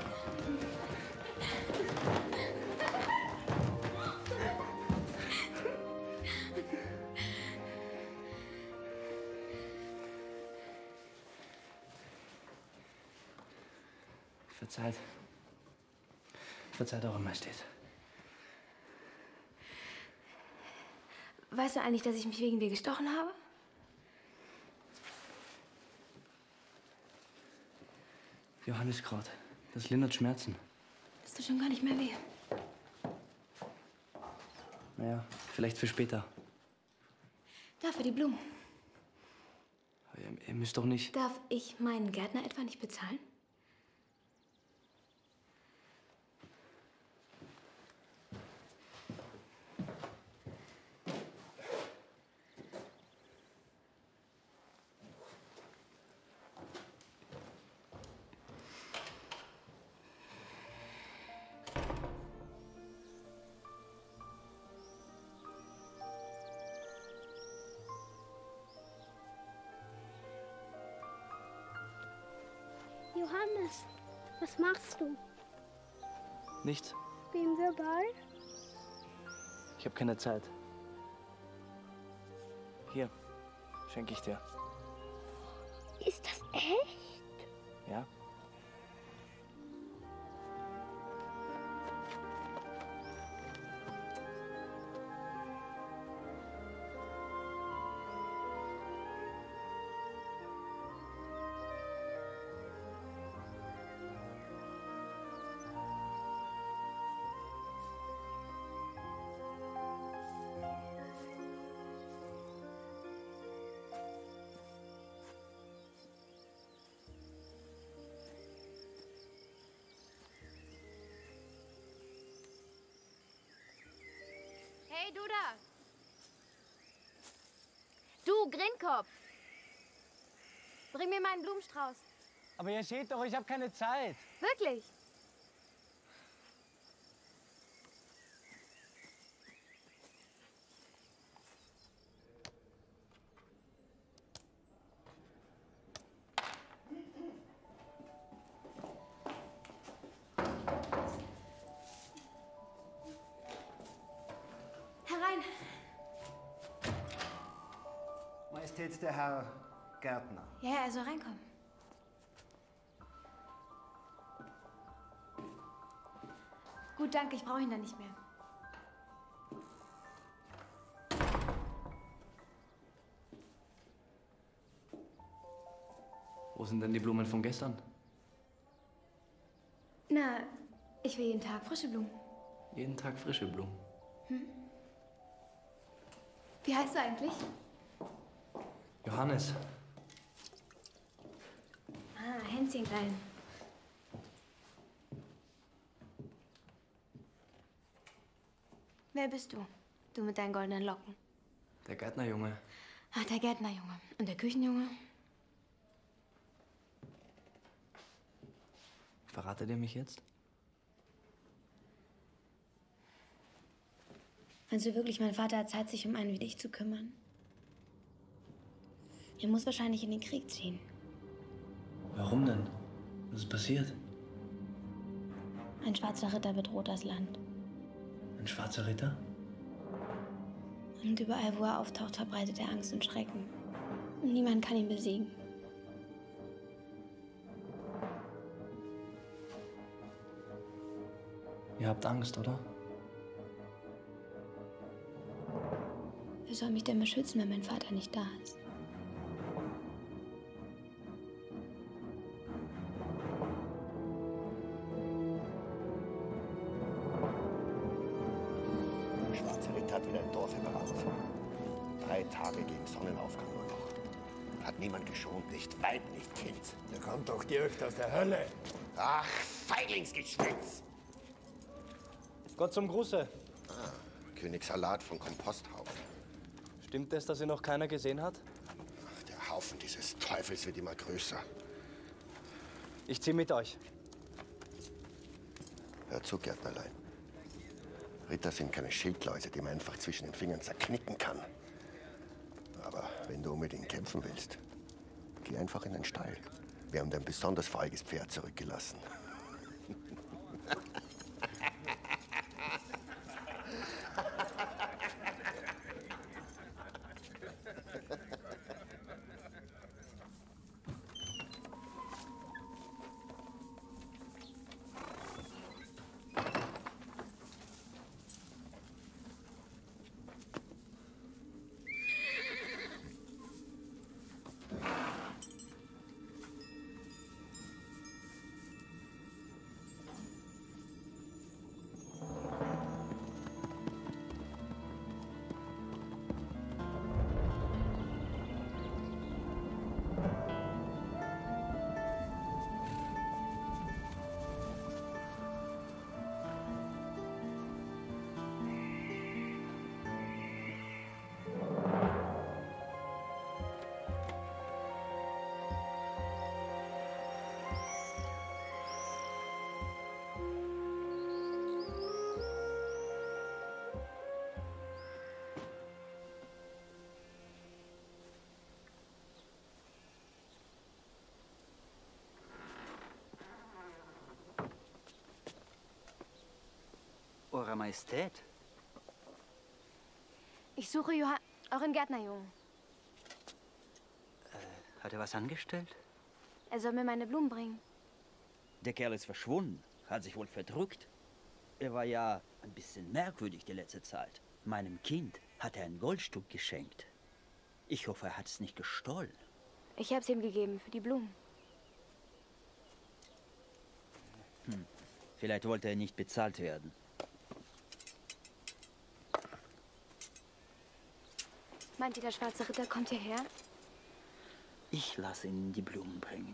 Verzeiht. Verzeiht, Eure Majestät. Weißt du eigentlich, dass ich mich wegen dir gestochen habe? Johanniskraut. Das lindert Schmerzen. Das tut schon gar nicht mehr weh. Naja, vielleicht für später. Dafür die Blumen. Aber ihr müsst doch nicht... Darf ich meinen Gärtner etwa nicht bezahlen? Johannes, was machst du? Nichts. Spielen wir Ball? Ich habe keine Zeit. Hier, schenke ich dir. Ist das echt? Ja? Hey, du da! Du, Grinkopf! Bring mir meinen Blumenstrauß. Aber ihr seht doch, ich habe keine Zeit. Wirklich? Herein. Majestät, der Herr Gärtner. Ja, er soll reinkommen. Gut, danke, ich brauche ihn dann nicht mehr. Wo sind denn die Blumen von gestern? Na, ich will jeden Tag frische Blumen. Jeden Tag frische Blumen. Hm? Wie heißt du eigentlich? Johannes. Ah, Hänschen klein. Wer bist du? Du mit deinen goldenen Locken. Der Gärtnerjunge. Ach, der Gärtnerjunge. Und der Küchenjunge? Verratet ihr mich jetzt? Meinst du wirklich, mein Vater hat Zeit, sich um einen wie dich zu kümmern? Er muss wahrscheinlich in den Krieg ziehen. Warum denn? Was ist passiert? Ein schwarzer Ritter bedroht das Land. Ein schwarzer Ritter? Und überall, wo er auftaucht, verbreitet er Angst und Schrecken. Und niemand kann ihn besiegen. Ihr habt Angst, oder? Wer soll mich denn beschützen, wenn mein Vater nicht da ist? Der schwarze Ritter hat wieder ein Dorf überrannt. 3 Tage gegen Sonnenaufgang nur noch. Hat niemand geschont, nicht Weib, nicht Kind. Da kommt doch direkt aus der Hölle. Ach, Feiglingsgeschwitz! Gott zum Gruße. Ah, Königssalat von Komposthaufen. Stimmt es, dass ihn noch keiner gesehen hat? Ach, der Haufen dieses Teufels wird immer größer. Ich zieh mit euch. Hör zu, Gärtnerlein. Ritter sind keine Schildläuse, die man einfach zwischen den Fingern zerknicken kann. Aber wenn du unbedingt kämpfen willst, geh einfach in den Stall. Wir haben ein besonders feiges Pferd zurückgelassen. Eure Majestät? Ich suche euren Gärtnerjungen. Hat er was angestellt? Er soll mir meine Blumen bringen. Der Kerl ist verschwunden. Hat sich wohl verdrückt. Er war ja ein bisschen merkwürdig die letzte Zeit. Meinem Kind hat er ein Goldstück geschenkt. Ich hoffe, er hat es nicht gestohlen. Ich habe es ihm gegeben für die Blumen. Vielleicht wollte er nicht bezahlt werden. Meint ihr, der schwarze Ritter kommt hierher? Ich lasse ihn die Blumen bringen.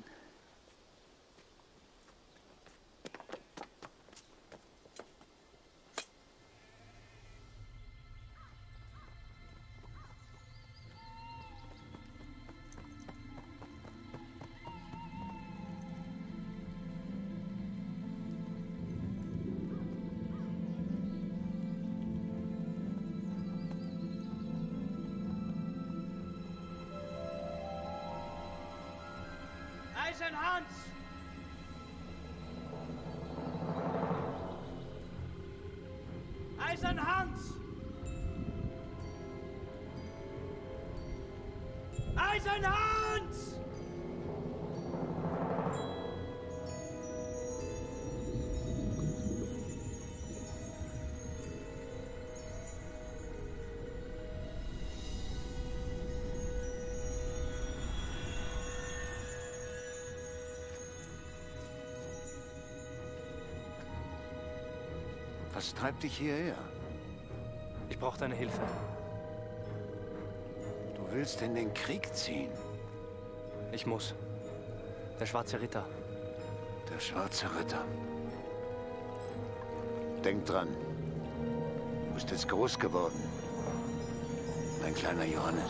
Eisenhans! Eisenhans! Eisenhans! Was treibt dich hierher? Ich brauche deine Hilfe. Du willst in den Krieg ziehen? Ich muss. Der Schwarze Ritter. Der Schwarze Ritter. Denk dran. Du bist jetzt groß geworden. Mein kleiner Johannes.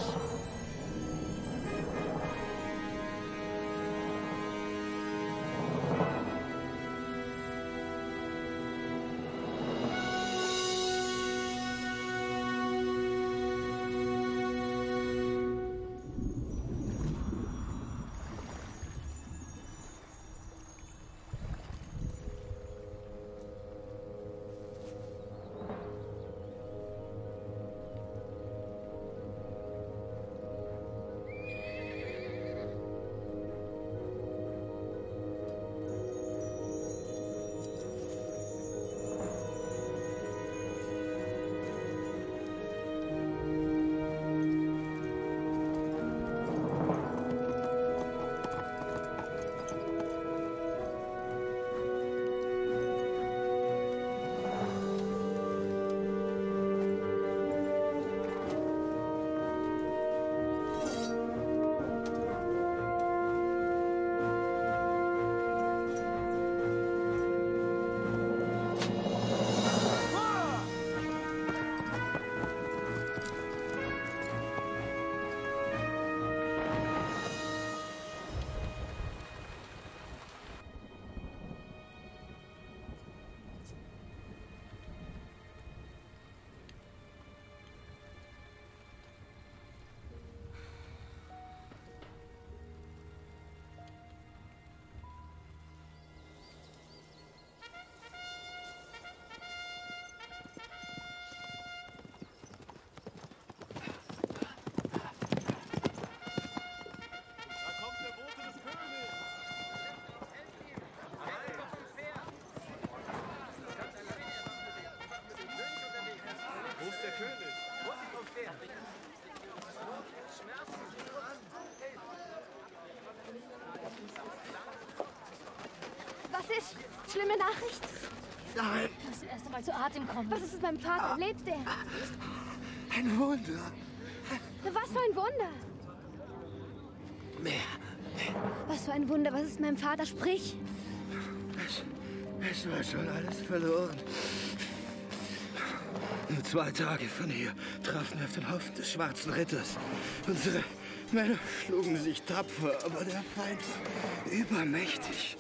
Was ist? Schlimme Nachricht? Nein. Du musst erst einmal zu Atem kommen. Was ist mit meinem Vater? Lebt er? Ein Wunder. Was für ein Wunder? Was für ein Wunder? Was ist mit meinem Vater? Sprich. Es war schon alles verloren. Nur 2 Tage von hier trafen wir auf den Haufen des Schwarzen Ritters. Unsere Männer schlugen sich tapfer, aber der Feind war übermächtig.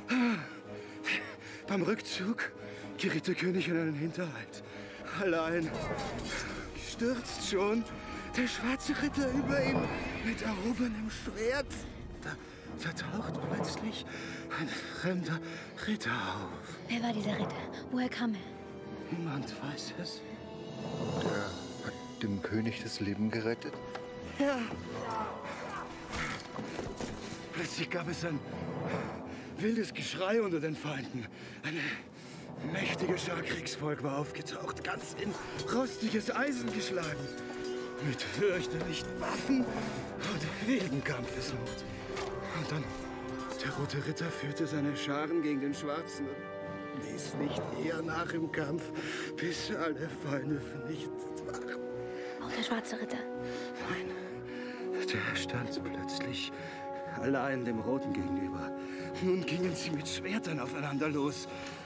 Beim Rückzug geriet der König in einen Hinterhalt. Allein, gestürzt schon, der Schwarze Ritter über ihm mit erhobenem Schwert. Da taucht plötzlich ein fremder Ritter auf. Wer war dieser Ritter? Woher kam er? Niemand weiß es. Der hat dem König das Leben gerettet? Ja. Plötzlich gab es ein wildes Geschrei unter den Feinden. Eine mächtige Schar Kriegsvolk war aufgetaucht, ganz in rostiges Eisen geschlagen. Mit fürchterlichen Waffen und wilden Kampfesmut. Und dann, der Rote Ritter führte seine Scharen gegen den Schwarzen und ließ nicht eher nach im Kampf, bis alle Feinde vernichtet waren. Auch der Schwarze Ritter? Nein, der stand plötzlich allein dem Roten gegenüber. Nun gingen sie mit Schwertern aufeinander los.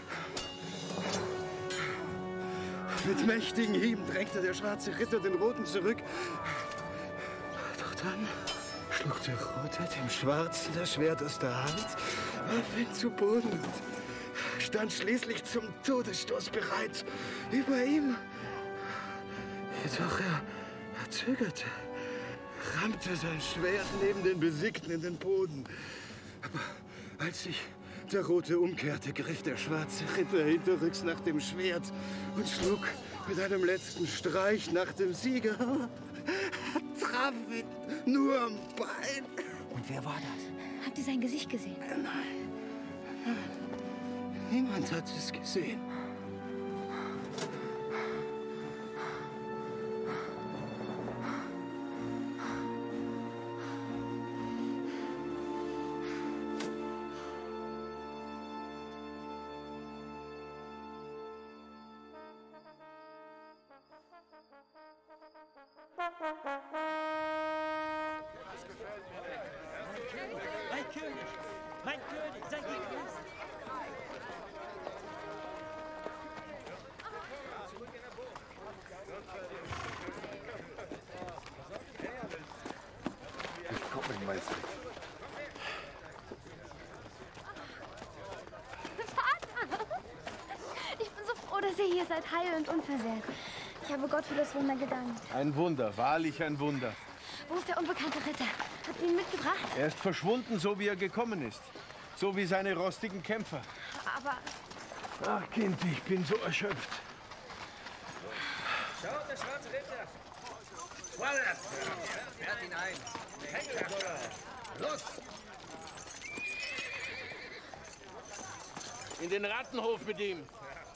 Mit mächtigen Hieben drängte der Schwarze Ritter den Roten zurück. Doch dann schlug der Rote dem Schwarzen das Schwert aus der Hand, warf ihn zu Boden und stand schließlich zum Todesstoß bereit. Über ihm. Jedoch er zögerte, rammte sein Schwert neben den Besiegten in den Boden. Aber als sich der Rote umkehrte, griff der Schwarze Ritter hinterrücks nach dem Schwert und schlug mit einem letzten Streich nach dem Sieger. Er traf ihn nur am Bein. Und wer war das? Habt ihr sein Gesicht gesehen? Nein. Niemand hat es gesehen. Mein König! Mein König, sei gegrüßt! Ich komme, Meister. Vater! Ich bin so froh, dass ihr hier seid, heil und unversehrt. Ich habe Gott für das Wunder gedankt. Ein Wunder, wahrlich ein Wunder. Wo ist der unbekannte Ritter? Habt ihr ihn mitgebracht? Er ist verschwunden, so wie er gekommen ist. So wie seine rostigen Kämpfer. Aber Ach, Kind, ich bin so erschöpft. Schaut, der schwarze Ritter. Voller. Fährt ihn ein. Los! In den Rattenhof mit ihm.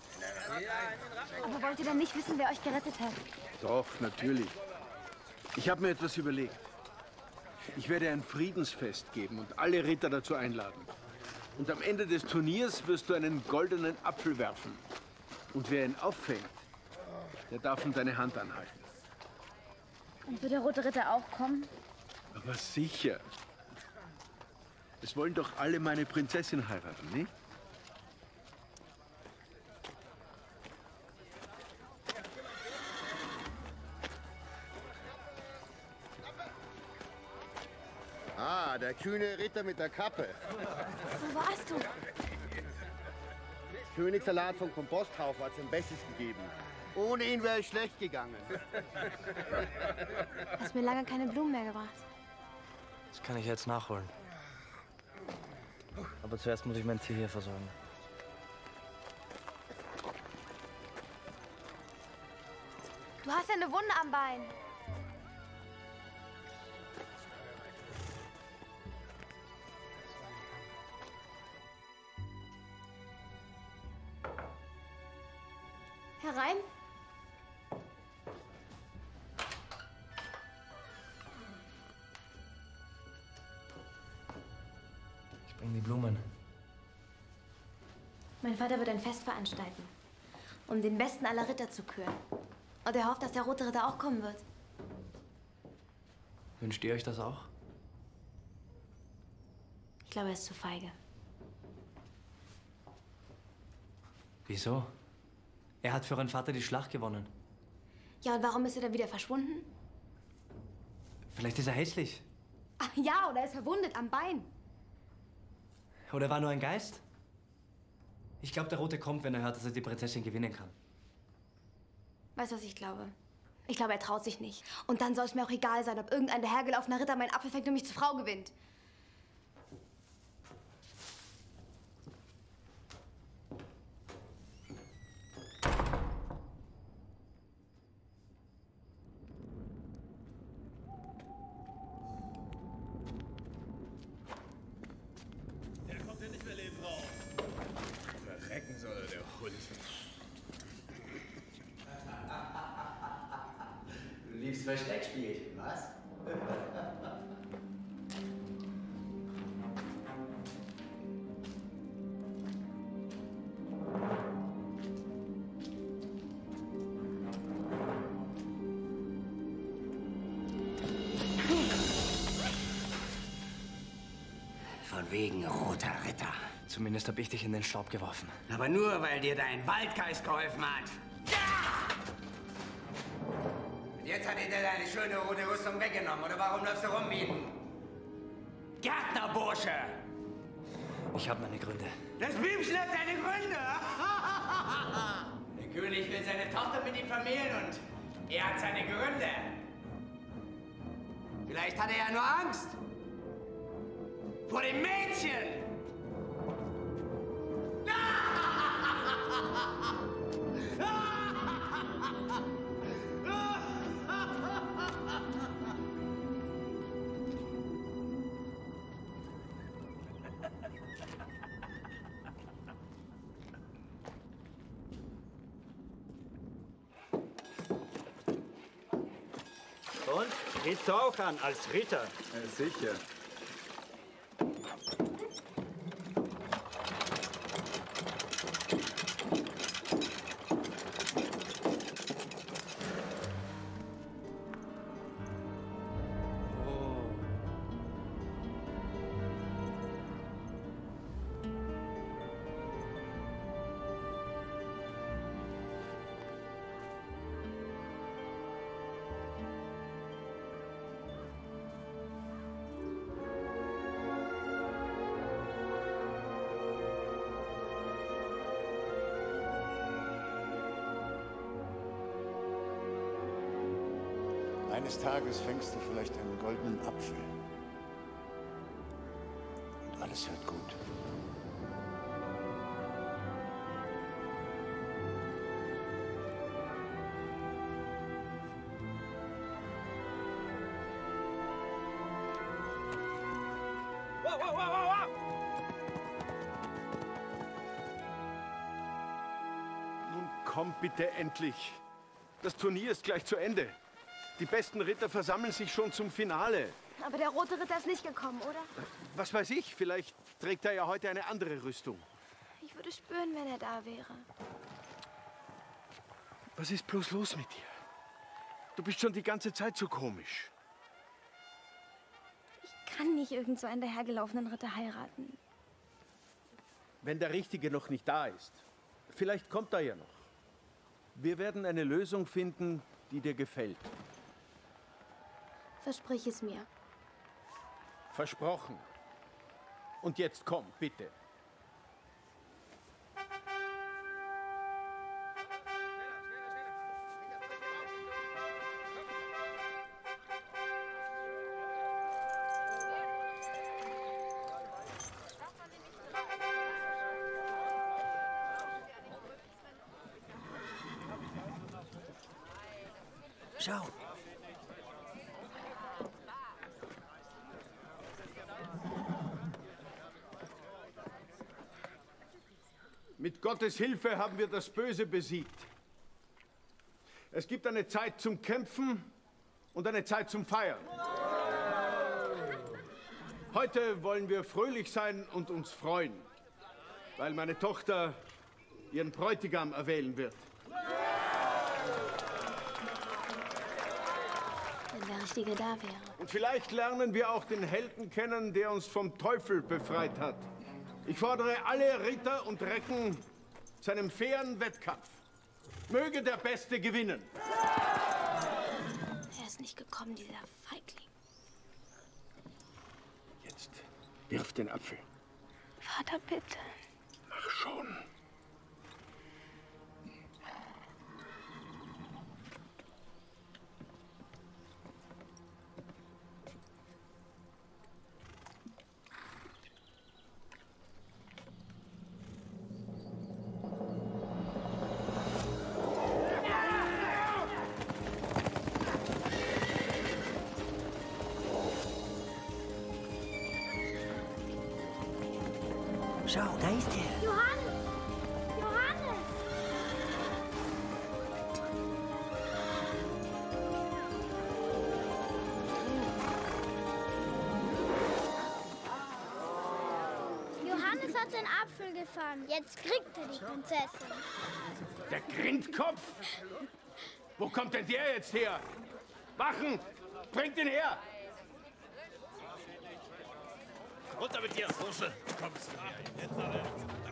Aber wollt ihr dann nicht wissen, wer euch gerettet hat? Doch, natürlich. Ich habe mir etwas überlegt. Ich werde ein Friedensfest geben und alle Ritter dazu einladen. Und am Ende des Turniers wirst du einen goldenen Apfel werfen. Und wer ihn auffängt, der darf ihm deine Hand anhalten. Und wird der Rote Ritter auch kommen? Aber sicher. Es wollen doch alle meine Prinzessin heiraten, nicht? Ah, der kühne Ritter mit der Kappe. Wo warst du? Königssalat vom Komposthaufen hat sein Bestes gegeben. Ohne ihn wäre es schlecht gegangen. Hast mir lange keine Blumen mehr gebracht. Das kann ich jetzt nachholen. Aber zuerst muss ich mein Tier hier versorgen. Du hast ja eine Wunde am Bein. Herein. Ich bringe die Blumen. Mein Vater wird ein Fest veranstalten, um den besten aller Ritter zu küren. Und er hofft, dass der Rote Ritter auch kommen wird. Wünscht ihr euch das auch? Ich glaube, er ist zu feige. Wieso? Er hat für euren Vater die Schlacht gewonnen. Ja, und warum ist er dann wieder verschwunden? Vielleicht ist er hässlich. Ach ja, oder er ist verwundet am Bein. Oder er war nur ein Geist? Ich glaube, der Rote kommt, wenn er hört, dass er die Prinzessin gewinnen kann. Weißt du, was ich glaube? Ich glaube, er traut sich nicht. Und dann soll es mir auch egal sein, ob irgendein dahergelaufener Ritter meinen Apfel fängt und mich zur Frau gewinnt. Der kommt ja nicht mehr lebend raus. Verrecken soll er, der Hund. Du liebst Versteckspiel, was? Von wegen roter Ritter. Zumindest habe ich dich in den Staub geworfen. Aber nur, weil dir dein Waldgeist geholfen hat. Jetzt hat er dir deine schöne rote Rüstung weggenommen. Oder warum läufst du rum wie ein Gärtnerbursche? Ich habe meine Gründe. Das Blümchen hat seine Gründe. Der König will seine Tochter mit ihm vermählen und er hat seine Gründe. Vielleicht hat er ja nur Angst. Vor dem Mädchen. Und? Trittst du auch an als Ritter? Ja, sicher. Eines Tages fängst du vielleicht einen goldenen Apfel. Und alles wird gut. Nun komm bitte endlich. Das Turnier ist gleich zu Ende. Die besten Ritter versammeln sich schon zum Finale. Aber der rote Ritter ist nicht gekommen, oder? Was weiß ich, vielleicht trägt er ja heute eine andere Rüstung. Ich würde spüren, wenn er da wäre. Was ist bloß los mit dir? Du bist schon die ganze Zeit so komisch. Ich kann nicht irgend so einen dahergelaufenen Ritter heiraten. Wenn der Richtige noch nicht da ist, vielleicht kommt er ja noch. Wir werden eine Lösung finden, die dir gefällt. Versprich es mir. Versprochen. Und jetzt komm, bitte. Schau. Mit Gottes Hilfe haben wir das Böse besiegt. Es gibt eine Zeit zum Kämpfen und eine Zeit zum Feiern. Heute wollen wir fröhlich sein und uns freuen, weil meine Tochter ihren Bräutigam erwählen wird. Wenn der Richtige da wäre. Und vielleicht lernen wir auch den Helden kennen, der uns vom Teufel befreit hat. Ich fordere alle Ritter und Recken zu einem fairen Wettkampf. Möge der Beste gewinnen. Er ist nicht gekommen, dieser Feigling. Jetzt wirf den Apfel. Vater, bitte. Mach schon. Schau, da ist er. Johannes! Johannes! Johannes hat den Apfel gefangen. Jetzt kriegt er die Prinzessin. Der Grindkopf? Wo kommt denn der jetzt her? Wachen! Bringt ihn her! Runter mit dir, Bursche. Kommst du her?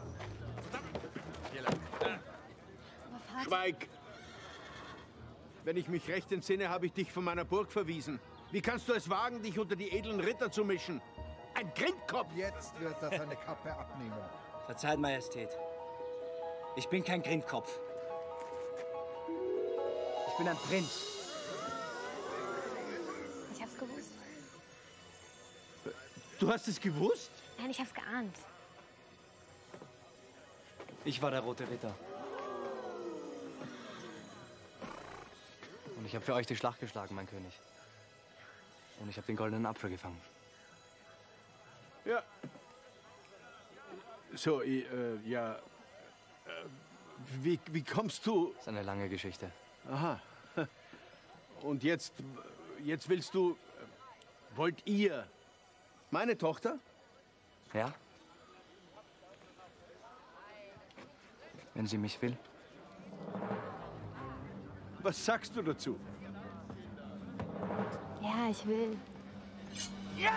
Hier lang. Schweig! Wenn ich mich recht entsinne, habe ich dich von meiner Burg verwiesen. Wie kannst du es wagen, dich unter die edlen Ritter zu mischen? Ein Grindkopf! Jetzt wird er seine Kappe abnehmen. Verzeiht, Majestät. Ich bin kein Grindkopf. Ich bin ein Prinz. Ich hab's gewusst. Du hast es gewusst? Nein, ich hab's geahnt. Ich war der Rote Ritter. Und ich habe für euch die Schlacht geschlagen, mein König. Und ich habe den goldenen Apfel gefangen. Ja. So, ja. Wie kommst du? Das ist eine lange Geschichte. Aha. Und jetzt willst du. Wollt ihr. Meine Tochter? Ja? Wenn sie mich will. Was sagst du dazu? Ja, ich will. Ja!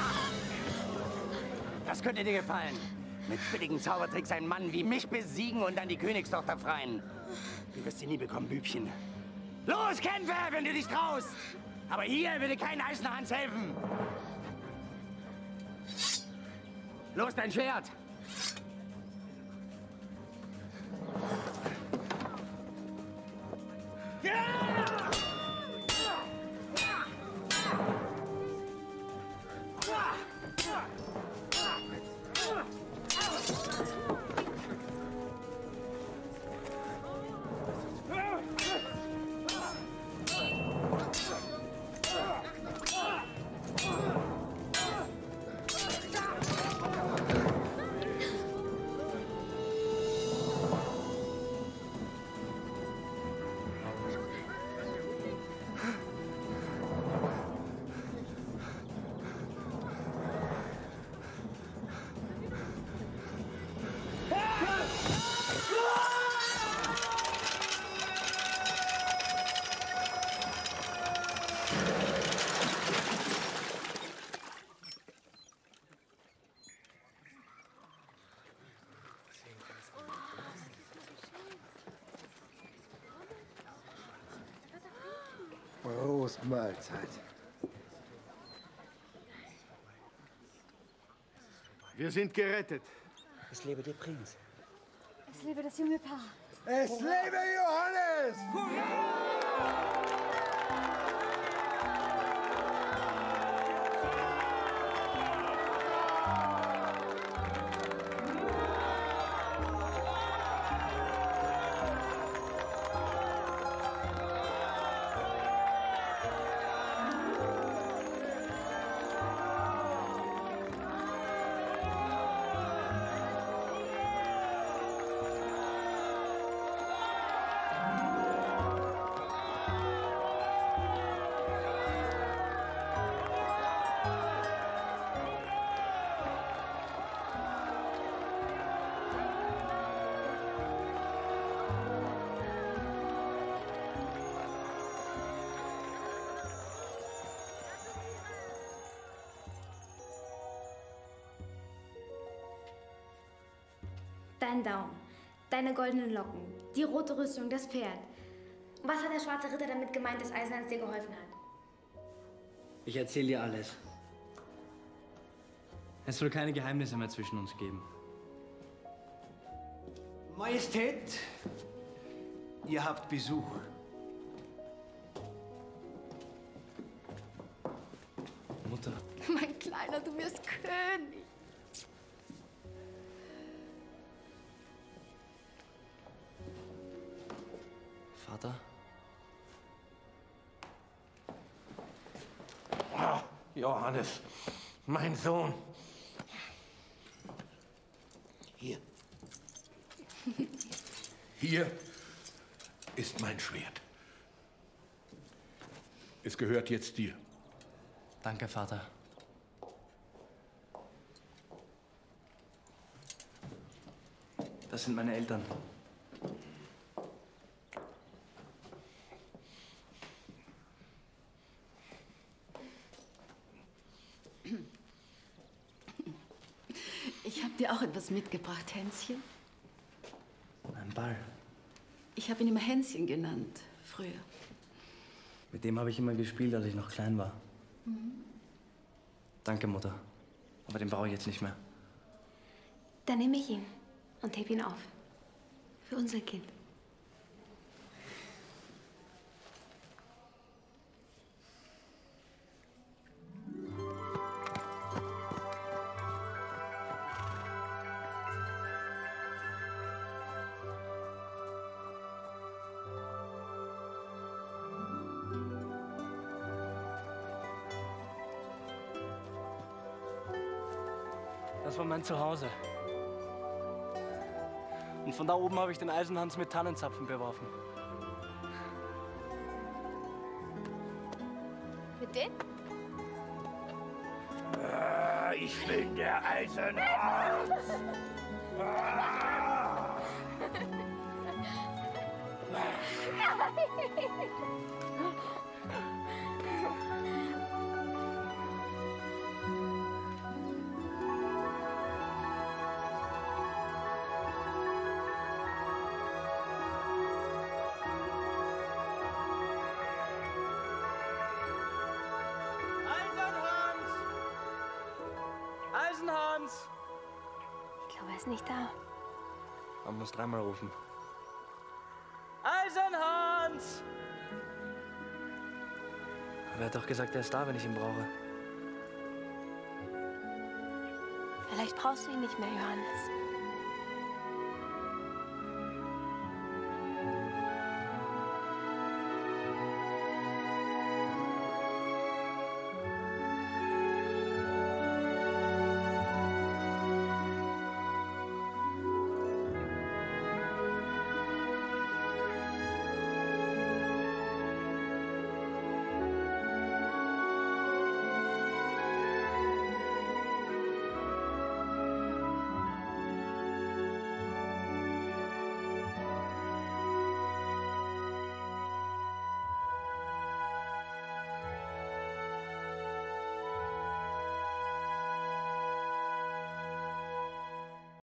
Das könnte dir gefallen. Mit billigen Zaubertricks einen Mann wie mich besiegen und dann die Königstochter freien. Du wirst sie nie bekommen, Bübchen. Los, kämpfe, wenn du dich traust! Aber hier würde kein Eiserner Hans helfen. Los, dein Schwert! Ja! Prost, Mahlzeit. Wir sind gerettet. Es lebe der Prinz. Es lebe das junge Paar. Es lebe Johannes! Dein Daumen, deine goldenen Locken, die rote Rüstung, das Pferd. Was hat der schwarze Ritter damit gemeint, dass Eisenhans dir geholfen hat? Ich erzähle dir alles. Es soll keine Geheimnisse mehr zwischen uns geben. Majestät, ihr habt Besuch. Mutter. Mein Kleiner, du wirst König. Vater? Ah, Johannes, mein Sohn. Hier. Hier ist mein Schwert. Es gehört jetzt dir. Danke, Vater. Das sind meine Eltern. Ich habe dir auch etwas mitgebracht, Hänschen. Ein Ball. Ich habe ihn immer Hänschen genannt, früher. Mit dem habe ich immer gespielt, als ich noch klein war. Danke, Mutter. Aber den brauche ich jetzt nicht mehr. Dann nehme ich ihn und heb ihn auf. Für unser Kind. Das war mein Zuhause. Und von da oben habe ich den Eisenhans mit Tannenzapfen beworfen. Mit denen? Ich bin der Eisenhans. Eisenhans! Ich glaube, er ist nicht da. Man muss dreimal rufen. Eisenhans! Aber er hat doch gesagt, er ist da, wenn ich ihn brauche. Vielleicht brauchst du ihn nicht mehr, Johannes.